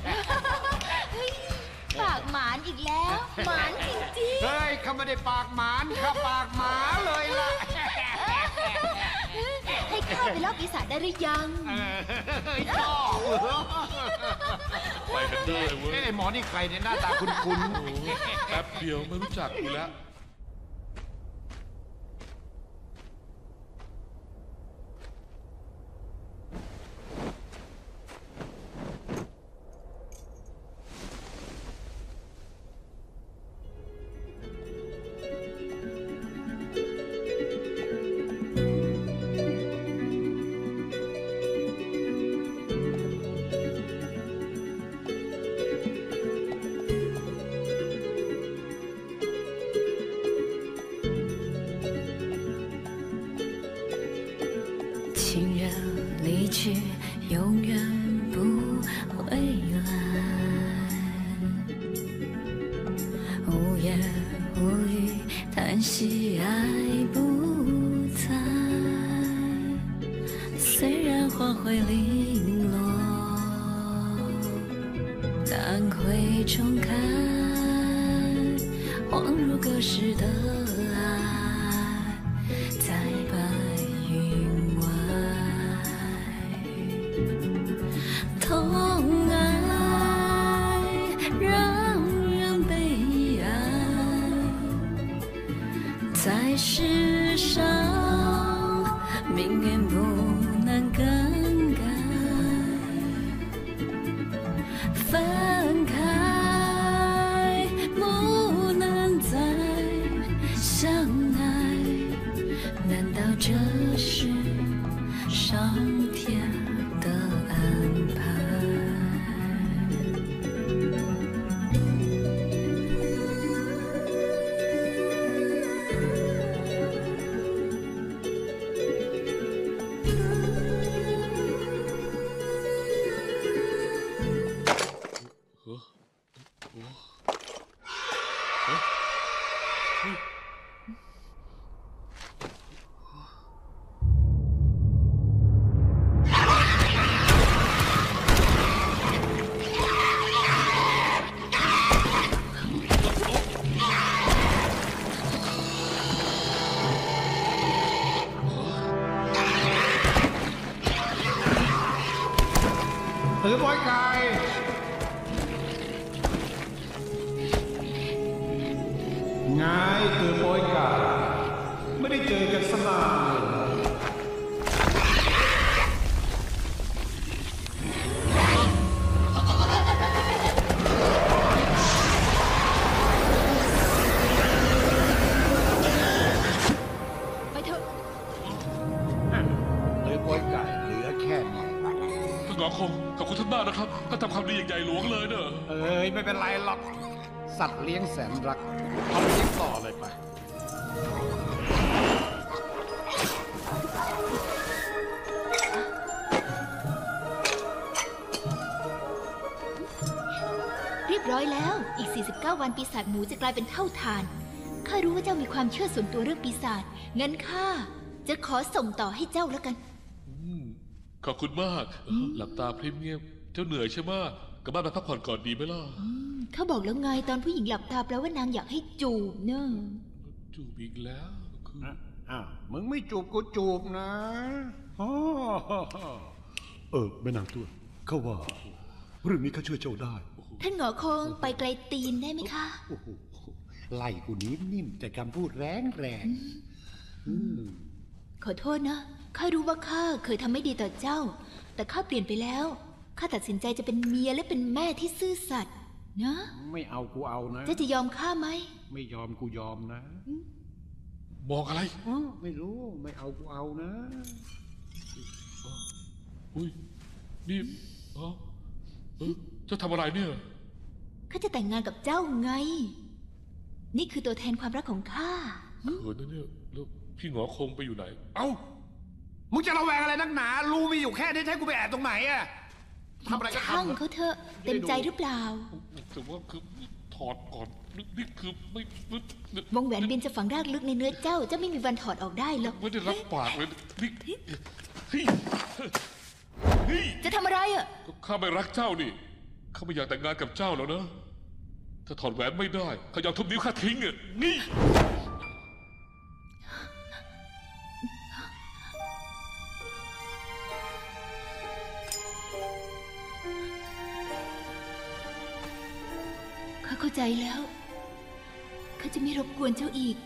ปากหมานอีกแล้ว หมานจริงเฮ้ยเขาไม่ได้ปากหมานเขาปากหมาเลยล่ะๆ ให้ข้าข้าไปล่าปีศาจได้หรือยังชอบไปกันได้เว้ยไอ้หมอนี่ใครเนี่ยหน้าตาคุ้นแป๊บเดียวไม่รู้จักอยู่แล้ว情人离去，永远不回来。无言无语，叹息爱不在。虽然花会零落，但会重开。恍如隔世的爱，在白云外。痛爱让人悲哀，在世上命运不能更改，分开不能再相爱，难道这是上天的安排？ ๆถือปอยไก่ไงถือปอยไก่ไม่ได้เจอกันสนานเลยไปเถอะถือปอยไก่เหลือแค่นี้ท่านหงอคงขอบคุณท่านมากนะครับท่านทำความดีอย่างใหญ่หลวงเลยเนอะเอ้ยไม่เป็นไรหรอกสัตว์เลี้ยงแสนรักเอาเลี้ยงต่อเลยไปเรียบร้อยแล้ว อีก 49 วันปีศาจหมูจะกลายเป็นเท่าทาน ข้ารู้ว่าเจ้ามีความเชื่อส่วนตัวเรื่องปีศาจ งั้นข้าจะขอส่งต่อให้เจ้าแล้วกันขอบคุณมาก หลับตาพริมเงียบเจ้าเหนื่อยใช่ไหมกลับบ้านไปพักผ่อนก่อนดีไหมล่ะเขาบอกแล้วไงตอนผู้หญิงหลับตาแปลว่านางอยากให้จูบเนอะจูบอีกแล้วคืออ้าวมึงไม่จูบกูจูบนะอ๋อแม่นางตัวเขาว่า เรื่องนี้ข้าช่วยเจ้าได้ท่านหงอคงไปไกลตีนได้ไหมคะโอ้โหไล่กูนิ่มๆแต่คำพูดแรงขอโทษนะ ข้ารู้ว่าข้าเคยทำไม่ดีต่อเจ้า แต่ข้าเปลี่ยนไปแล้ว ข้าตัดสินใจจะเป็นเมียและเป็นแม่ที่ซื่อสัตย์นะไม่เอากูเอานะเจ้าจะยอมข้าไหมไม่ยอมกูยอมนะมองอะไรอ๋อไม่รู้ไม่เอากูเอานะอุ้ยนี่เจ้าทำอะไรเนี่ยข้าจะแต่งงานกับเจ้าไง นี่คือตัวแทนความรักของข้าเขินนะเนี่ยแล้วพี่หงอคงไปอยู่ไหน เอ้ามึงจะระแวงอะไรนักหนารูมีอยู่แค่นี้ให้กูไปแอบตรงไหนอะทำอะไรก็ช่างทำเขาเถอะ เต็มใจหรือเปล่าแต่ว่าคือถอดก่อนนี่คือไม่วงแหวนบินจะฝังรากลึกในเนื้อเจ้า เจ้าไม่มีวันถอดออกได้หรอกไม่ได้รับปากเลยนี่จะทำอะไรอ่ะข้าไม่รักเจ้านี่ข้าไม่อยากแต่งงานกับเจ้าแล้วนะถ้าถอดแหวนไม่ได้ข้ายอมทุบนิ้วข้าทิ้งอ่ะนี่เข้าใจแล้ว ข้าจะไม่รบกวนเจ้าอีก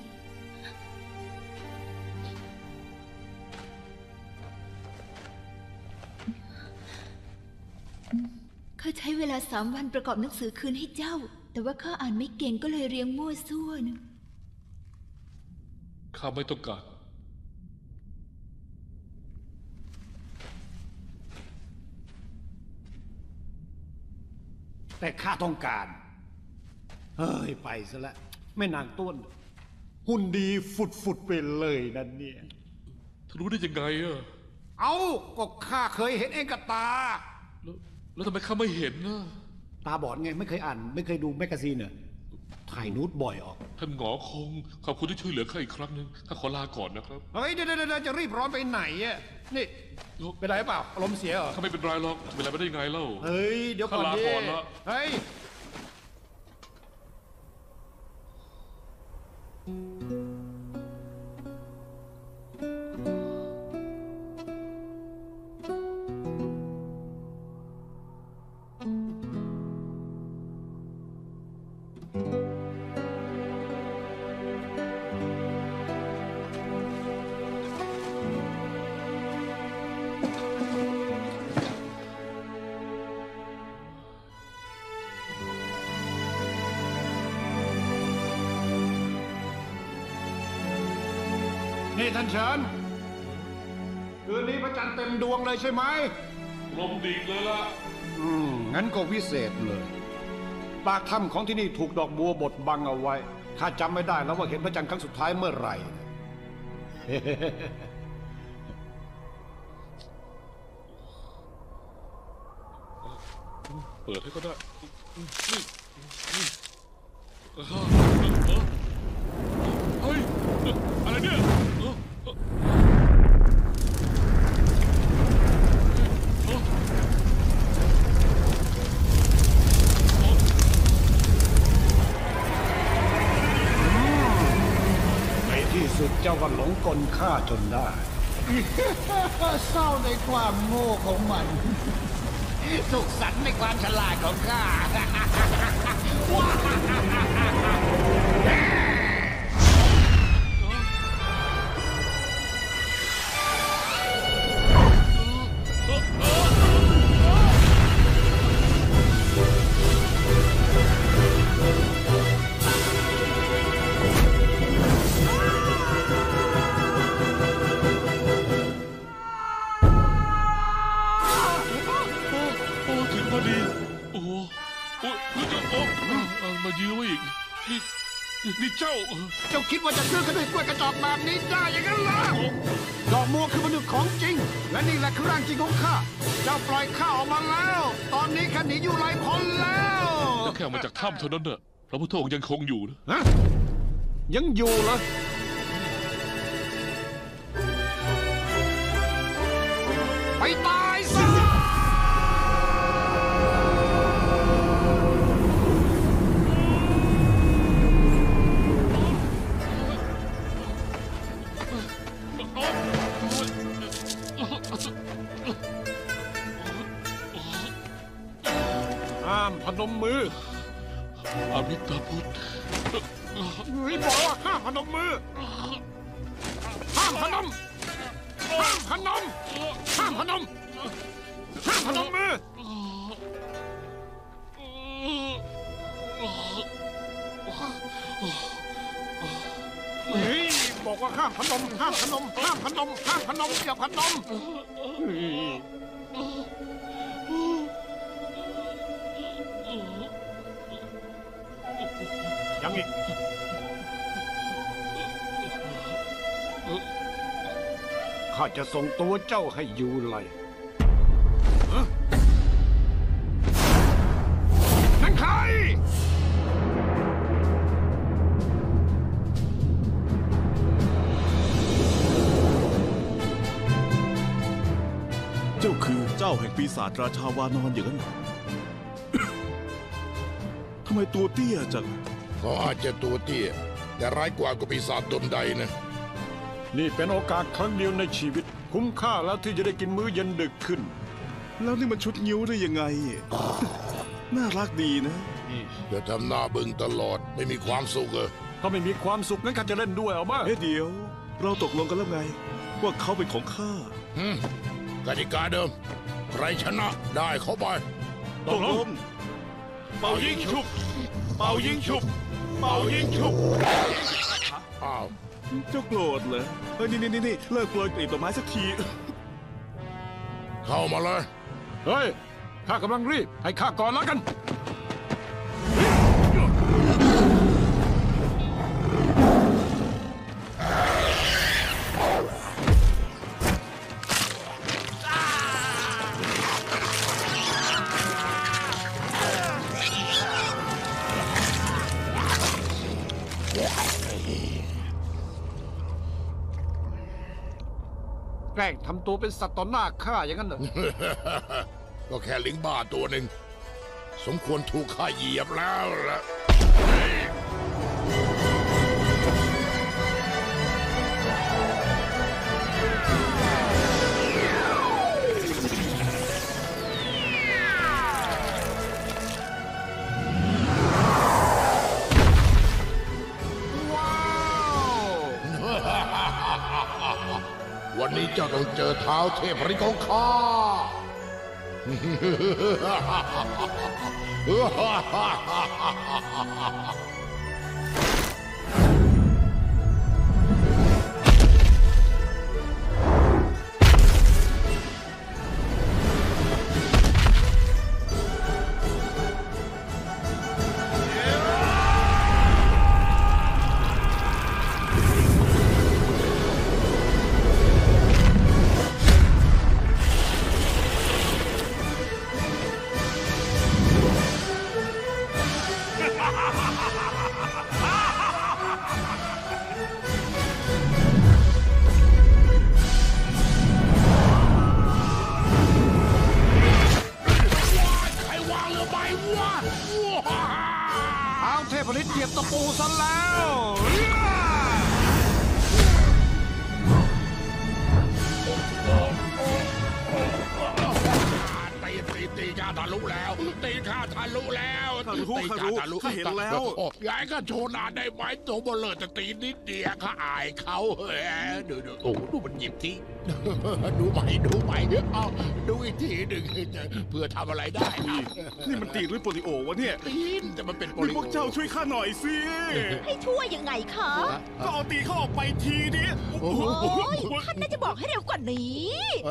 ข้าใช้เวลา3 วันประกอบหนังสือคืนให้เจ้า แต่ว่าข้าอ่านไม่เก่งก็เลยเรียงมั่วซั่วนะข้าไม่ต้องการแต่ข้าต้องการเฮ้ยไปซะแล้วแม่นางต้นหุ่นดีฟุดไปเลยนั่นเนี่ยท่านรู้ได้ยังไงอะเอาก็ข้าเคยเห็นเองกับตาแล้วทำไมข้าไม่เห็นนะตาบอดไงไม่เคยอ่านไม่เคยดูแมกกาซีนเนี่ยถ่ายนูดบ่อยออกท่านหงอคงขอบคุณที่ช่วยเหลือข้าอีกครั้งหนึ่งข้าขอลาก่อนนะครับเฮ้ยเดี๋ยวจะรีบร้อนไปไหนอ่ะนี่เป็นไรเปล่าอารมณ์เสียเหรอข้าไม่เป็นไรหรอกเป็นไรไม่ได้ยังไงเล่าเฮ้ยเดี๋ยวก่อนข้าลาดิก่อนละเฮ้ยนี่ท่านเฉินคืนนี้พระจันทร์เต็มดวงเลยใช่ไหมลมดีเลยล่ะงั้นก็วิเศษเลยปากถ้ำของที่นี่ถูกดอกบัวบดบังเอาไว้ข้าจำไม่ได้แล้วว่าเห็นพระจันทร์ครั้งสุดท้ายเมื่อไหร่เปิดให้ก็ได้เฮ้ยอะไรเนี่ยในที่สุดเจ้าก็หลงกลข้าจนได้ เศร้าในความโง่ของมัน สุขสันต์ในความฉลาดของข้าถึงพอดีโอ้มายื้อไว้อีกนี่เจ้าคิดว่าจะซื้อขนมกล้วยกระจอกแบบนี้ได้อย่างนั้นเหรอดอกบัวคือมนุษย์ของจริงและนี่แหละคือร่างจริงของข้าเจ้าปล่อยข้าออกมาแล้ว ตอนนี้ข้าหนีอยู่ไร้พ้นแล้วแค่ออกมาจากถ้ำเท่านั้นน่ะพระพุทธองค์ยังคงอยู่นะฮะยังอยู่เหรอไปตายซะห้ามพนมมืออมิตาพุทธบอกว่าห้ามพนมมือห้ามพนมห้ามพนมห้ามพนมห้ามพนมมือเฮ้ยบอกว่าห้ามพนมห้ามพนมห้ามพนมห้ามพนมอย่าพนมยังอีกข้าจะส่งตัวเจ้าให้ยูไลนั่นใครเจ้าคือเจ้าแห่งปีศาจราชาวานอนอย่างนั้นทำไมตัวเตี้ยจังเขาอาจจะตัวเตี้ยแต่ร้ายกว่ากับปีศาจตนใดนะนี่เป็นโอกาสครั้งเดียวในชีวิตคุ้มค่าแล้วที่จะได้กินมื้อเย็นดึกขึ้นแล้วนี่มันชุดงิ้วได้ยังไง น่ารักดีนะจะทำหน้าบึ้งตลอดไม่มีความสุขเหรอถ้าไม่มีความสุขงั้นข้าจะเล่นด้วยเอาบ้างเดี๋ยว เราตกลงกันแล้วไง ว่าเขาเป็นของข้ากติกาเดิมใครชนะได้เข้าไปตกลงเป่ายิงฉุบเป่ายิงฉุบเป่ายิงฉุบอ้าวเจ้าโกรธเหรอนี่เลิกโปรยกลีบดอกไม้สักทีเข้ามาเลยเฮ้ยข้ากำลังรีบให้ข้าก่อนแล้วกันแกล้งทำตัวเป็นสัตว์ต่อหน้าข้าอย่างนั้นเหรอก็แค่ลิงบ้าตัวหนึ่งสมควรถูกข้าเหยียบแล้วล่ะวันนี้เจ้าต้องเจอเท้าเทพริของข้าเทพฤทธิ์เหยียบตะปูซะแล้วตีข้าทะลุแล้วตีข้าทะลุแล้วข้าเห็นแล้วยายก็โชว์หน้าได้ไหมตัวเบลเลอจะตีนิดเดียวข้าอายเขาดูโอ้ดูมันหยิบทิ้งดูใหม่เอาดูอีกทีหนึ่งเพื่อทำอะไรได้นี่มันตีด้วยโปลิโอวะเนี่ยตีนแต่มันเป็นโปลิโอพวกเจ้าช่วยข้าหน่อยสิให้ช่วยยังไงคะก็เอาตีเขาออกไปทีนี้โอ้ยท่านน่าจะบอกให้เร็วกว่านี้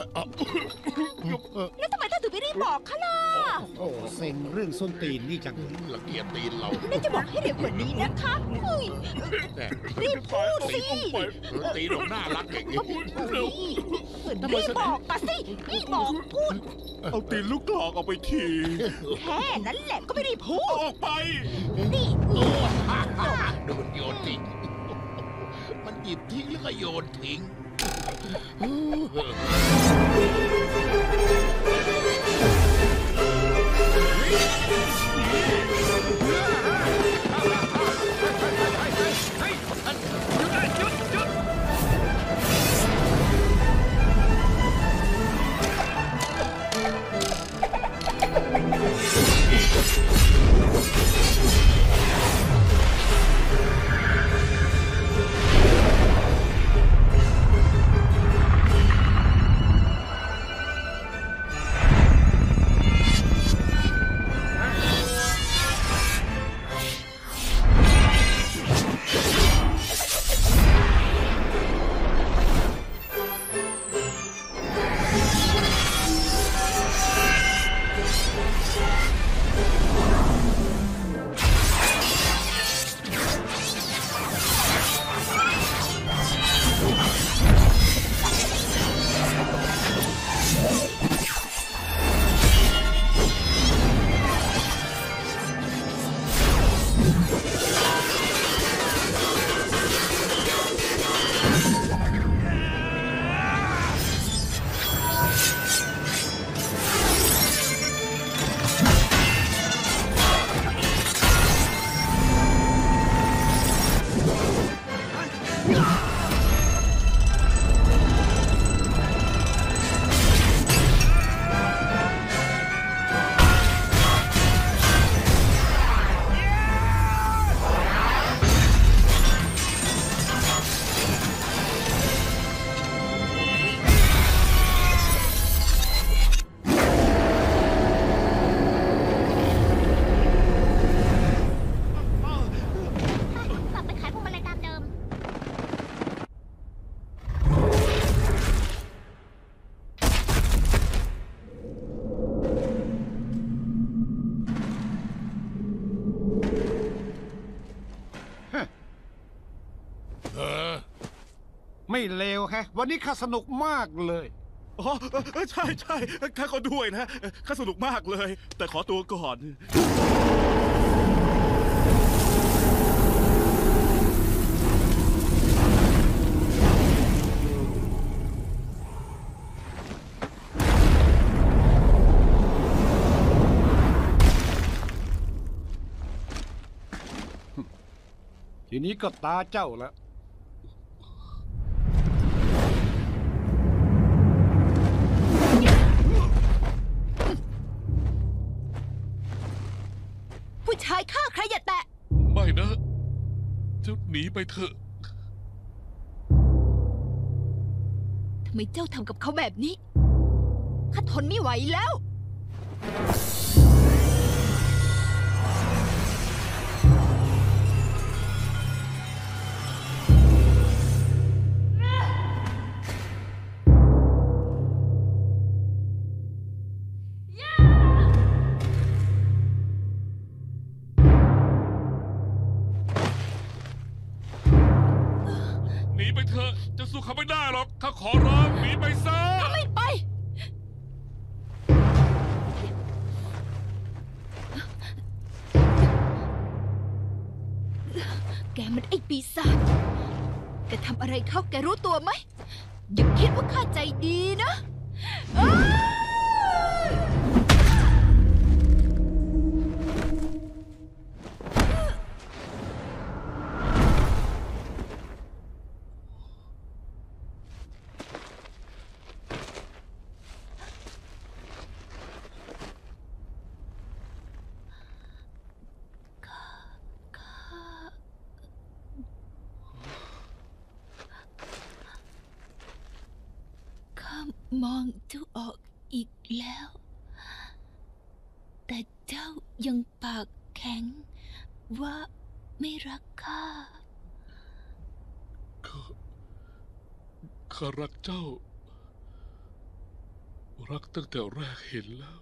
แล้วทำไมท่านถึงไม่รีบบอกข้าล่ะโอ้เซ็งเรื่องส้นตีนนี่จังละเกียดตีนเราน่าจะบอกให้เร็วกว่านี้นะคะรีบพูดสิตีลงหน้ารักอย่างนี้รีบบอกมาสิรีบบอกพูดเอาตีนลูกกรอกออกไปทีแค่นั้นแหละก็ไม่ได้พูดออกไปนี่ดูมันโยนทิ้งมันหยิบทิ้งแล้วก็โยนทิ้งไม่เลวแฮะ วันนี้ข้าสนุกมากเลยอ๋อใช่ใช่ข้าก็ด้วยนะข้าสนุกมากเลย แต่ขอตัวก่อนทีนี้ก็ตาเจ้าแล้วผู้ชายฆ่าใครอย่าแตะไม่นะ เจ้าหนีไปเถอะทำไมเจ้าทำกับเขาแบบนี้ข้าทนไม่ไหวแล้วหนีไปเถอะ จะสู้เขาไม่ได้หรอก ข้าขอร้องหนีไปซะไม่ไป แกมันไอ้ปีศาจแกทำอะไรเขาแกรู้ตัวไหม อย่าคิดว่าข้าใจดีนะอ้า ข้ามองเจ้าออกอีกแล้ว แต่เจ้ายังปากแข็งว่าไม่รักข้าข้ารักเจ้า รักตั้งแต่แรกเห็นแล้ว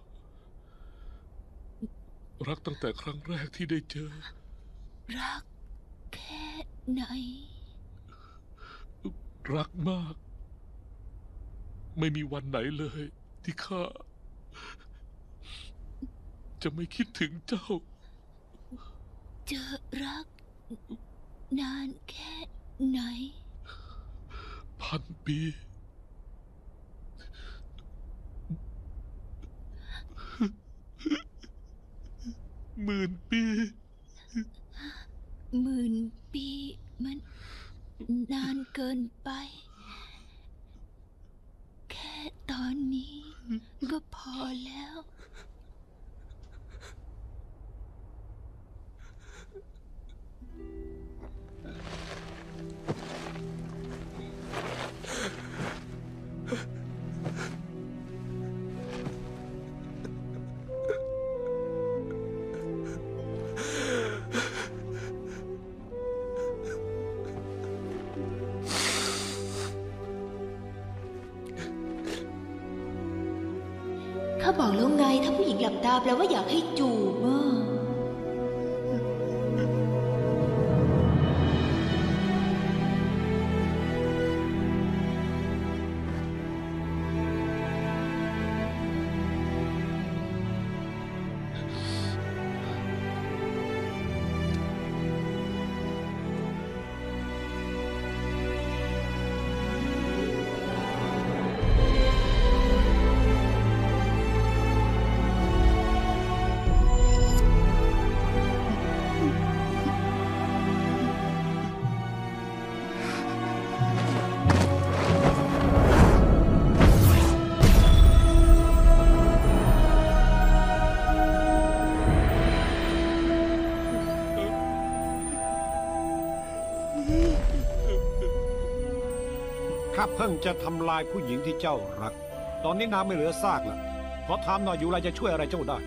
รักตั้งแต่ครั้งแรกที่ได้เจอรักแค่ไหนรักมาก ไม่มีวันไหนเลยที่ข้าจะไม่คิดถึงเจ้าจะรักนานแค่ไหน 1,000 ปี 10,000 ปี 10,000 ปีมันนานเกินไป แค่ตอนนี้ก็พอแล้ว ข้าบอกแล้วไงถ้าผู้หญิงหลับตาแปลว่าอยากให้จูบอ่ะข้าเพิ่งจะทำลายผู้หญิงที่เจ้ารัก ตอนนี้นางไม่เหลือซากแล้วขอถามหน่อยอยู่ไรจะช่วยอะไรเจ้าได้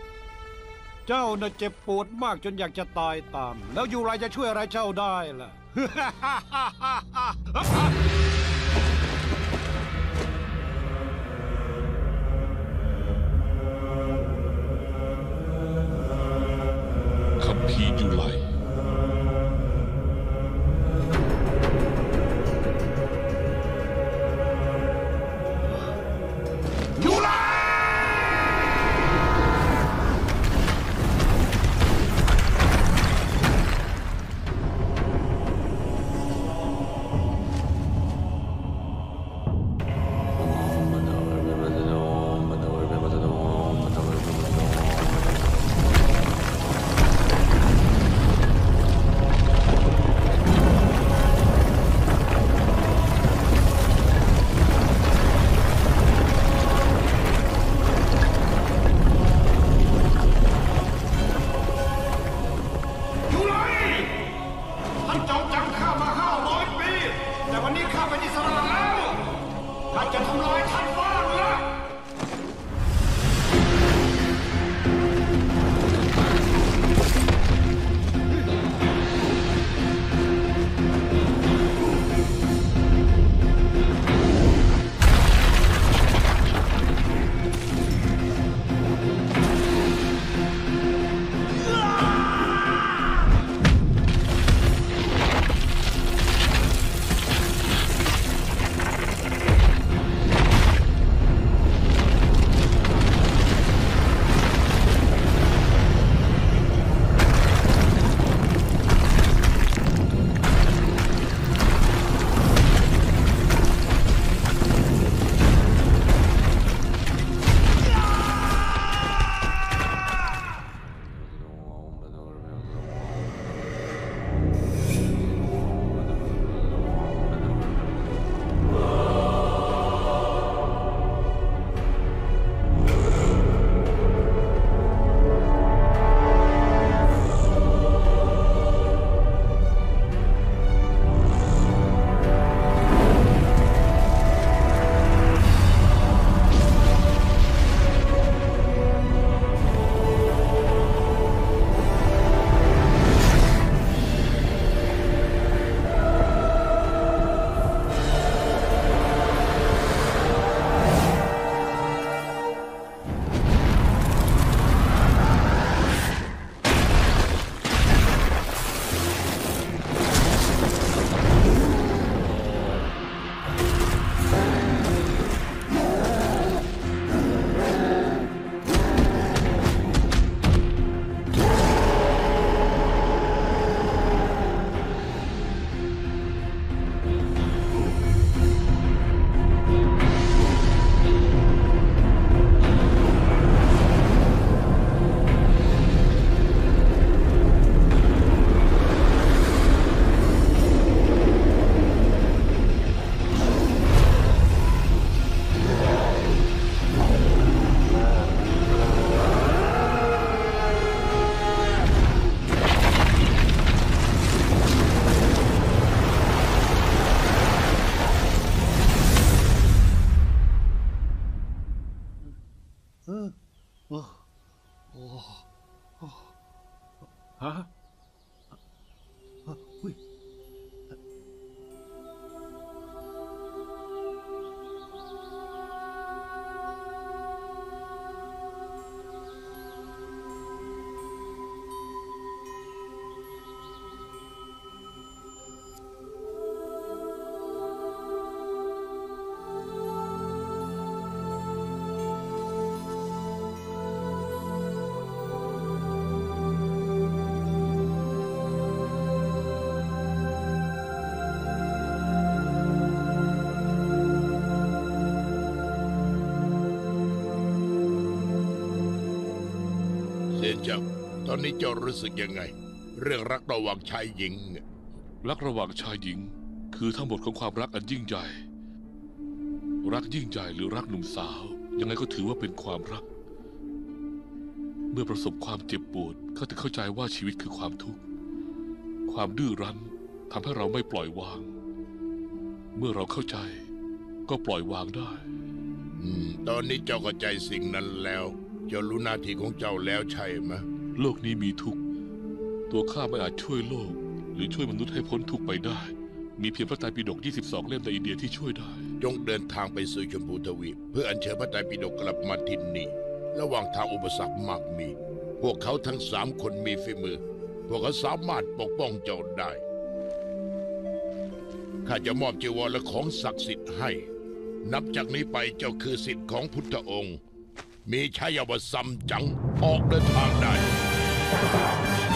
เจ้าน่ะเจ็บปวดมากจนอยากจะตายตาม แล้วอยู่ไรจะช่วยอะไรเจ้าได้ล่ะคัมภีร์ยุไลฮะอุ๊ยเซนจังตอนนี้เจ้ารู้สึกยังไง เรื่องรักระหว่างชายหญิงเนี่ยรักระหว่างชายหญิงคือทั้งหมดของความรักอันยิ่งใหญ่รักยิ่งใหญ่หรือรักหนุ่มสาวยังไงก็ถือว่าเป็นความรักเมื่อประสบความเจ็บปวดก็จะเข้าใจว่าชีวิตคือความทุกข์ความดื้อรั้นทำให้เราไม่ปล่อยวางเมื่อเราเข้าใจก็ปล่อยวางได้ตอนนี้เจ้าเข้าใจสิ่งนั้นแล้วเจ้ารู้หน้าที่ของเจ้าแล้วใช่ไหมโลกนี้มีทุกข์ตัวข้าไม่อาจช่วยโลกหรือช่วยมนุษย์ให้พ้นทุกข์ไปได้ มีเพียงพระไตรปิฎก 22 เล่มในอินเดียที่ช่วยได้จงเดินทางไปสู่ชมพูทวีปเพื่ออัญเชิญพระไตรปิฎกกลับมาที่นี่ระหว่างทางอุปสรรคมากมีพวกเขาทั้ง3 คนมีฝีมือพวกเขาสามารถปกป้องเจ้าได้ข้าจะมอบจีวรและของศักดิ์สิทธิ์ให้นับจากนี้ไปเจ้าคือศิษย์ของพุทธองค์มีชายาว่าซัมจั๋งออกเดินทางได้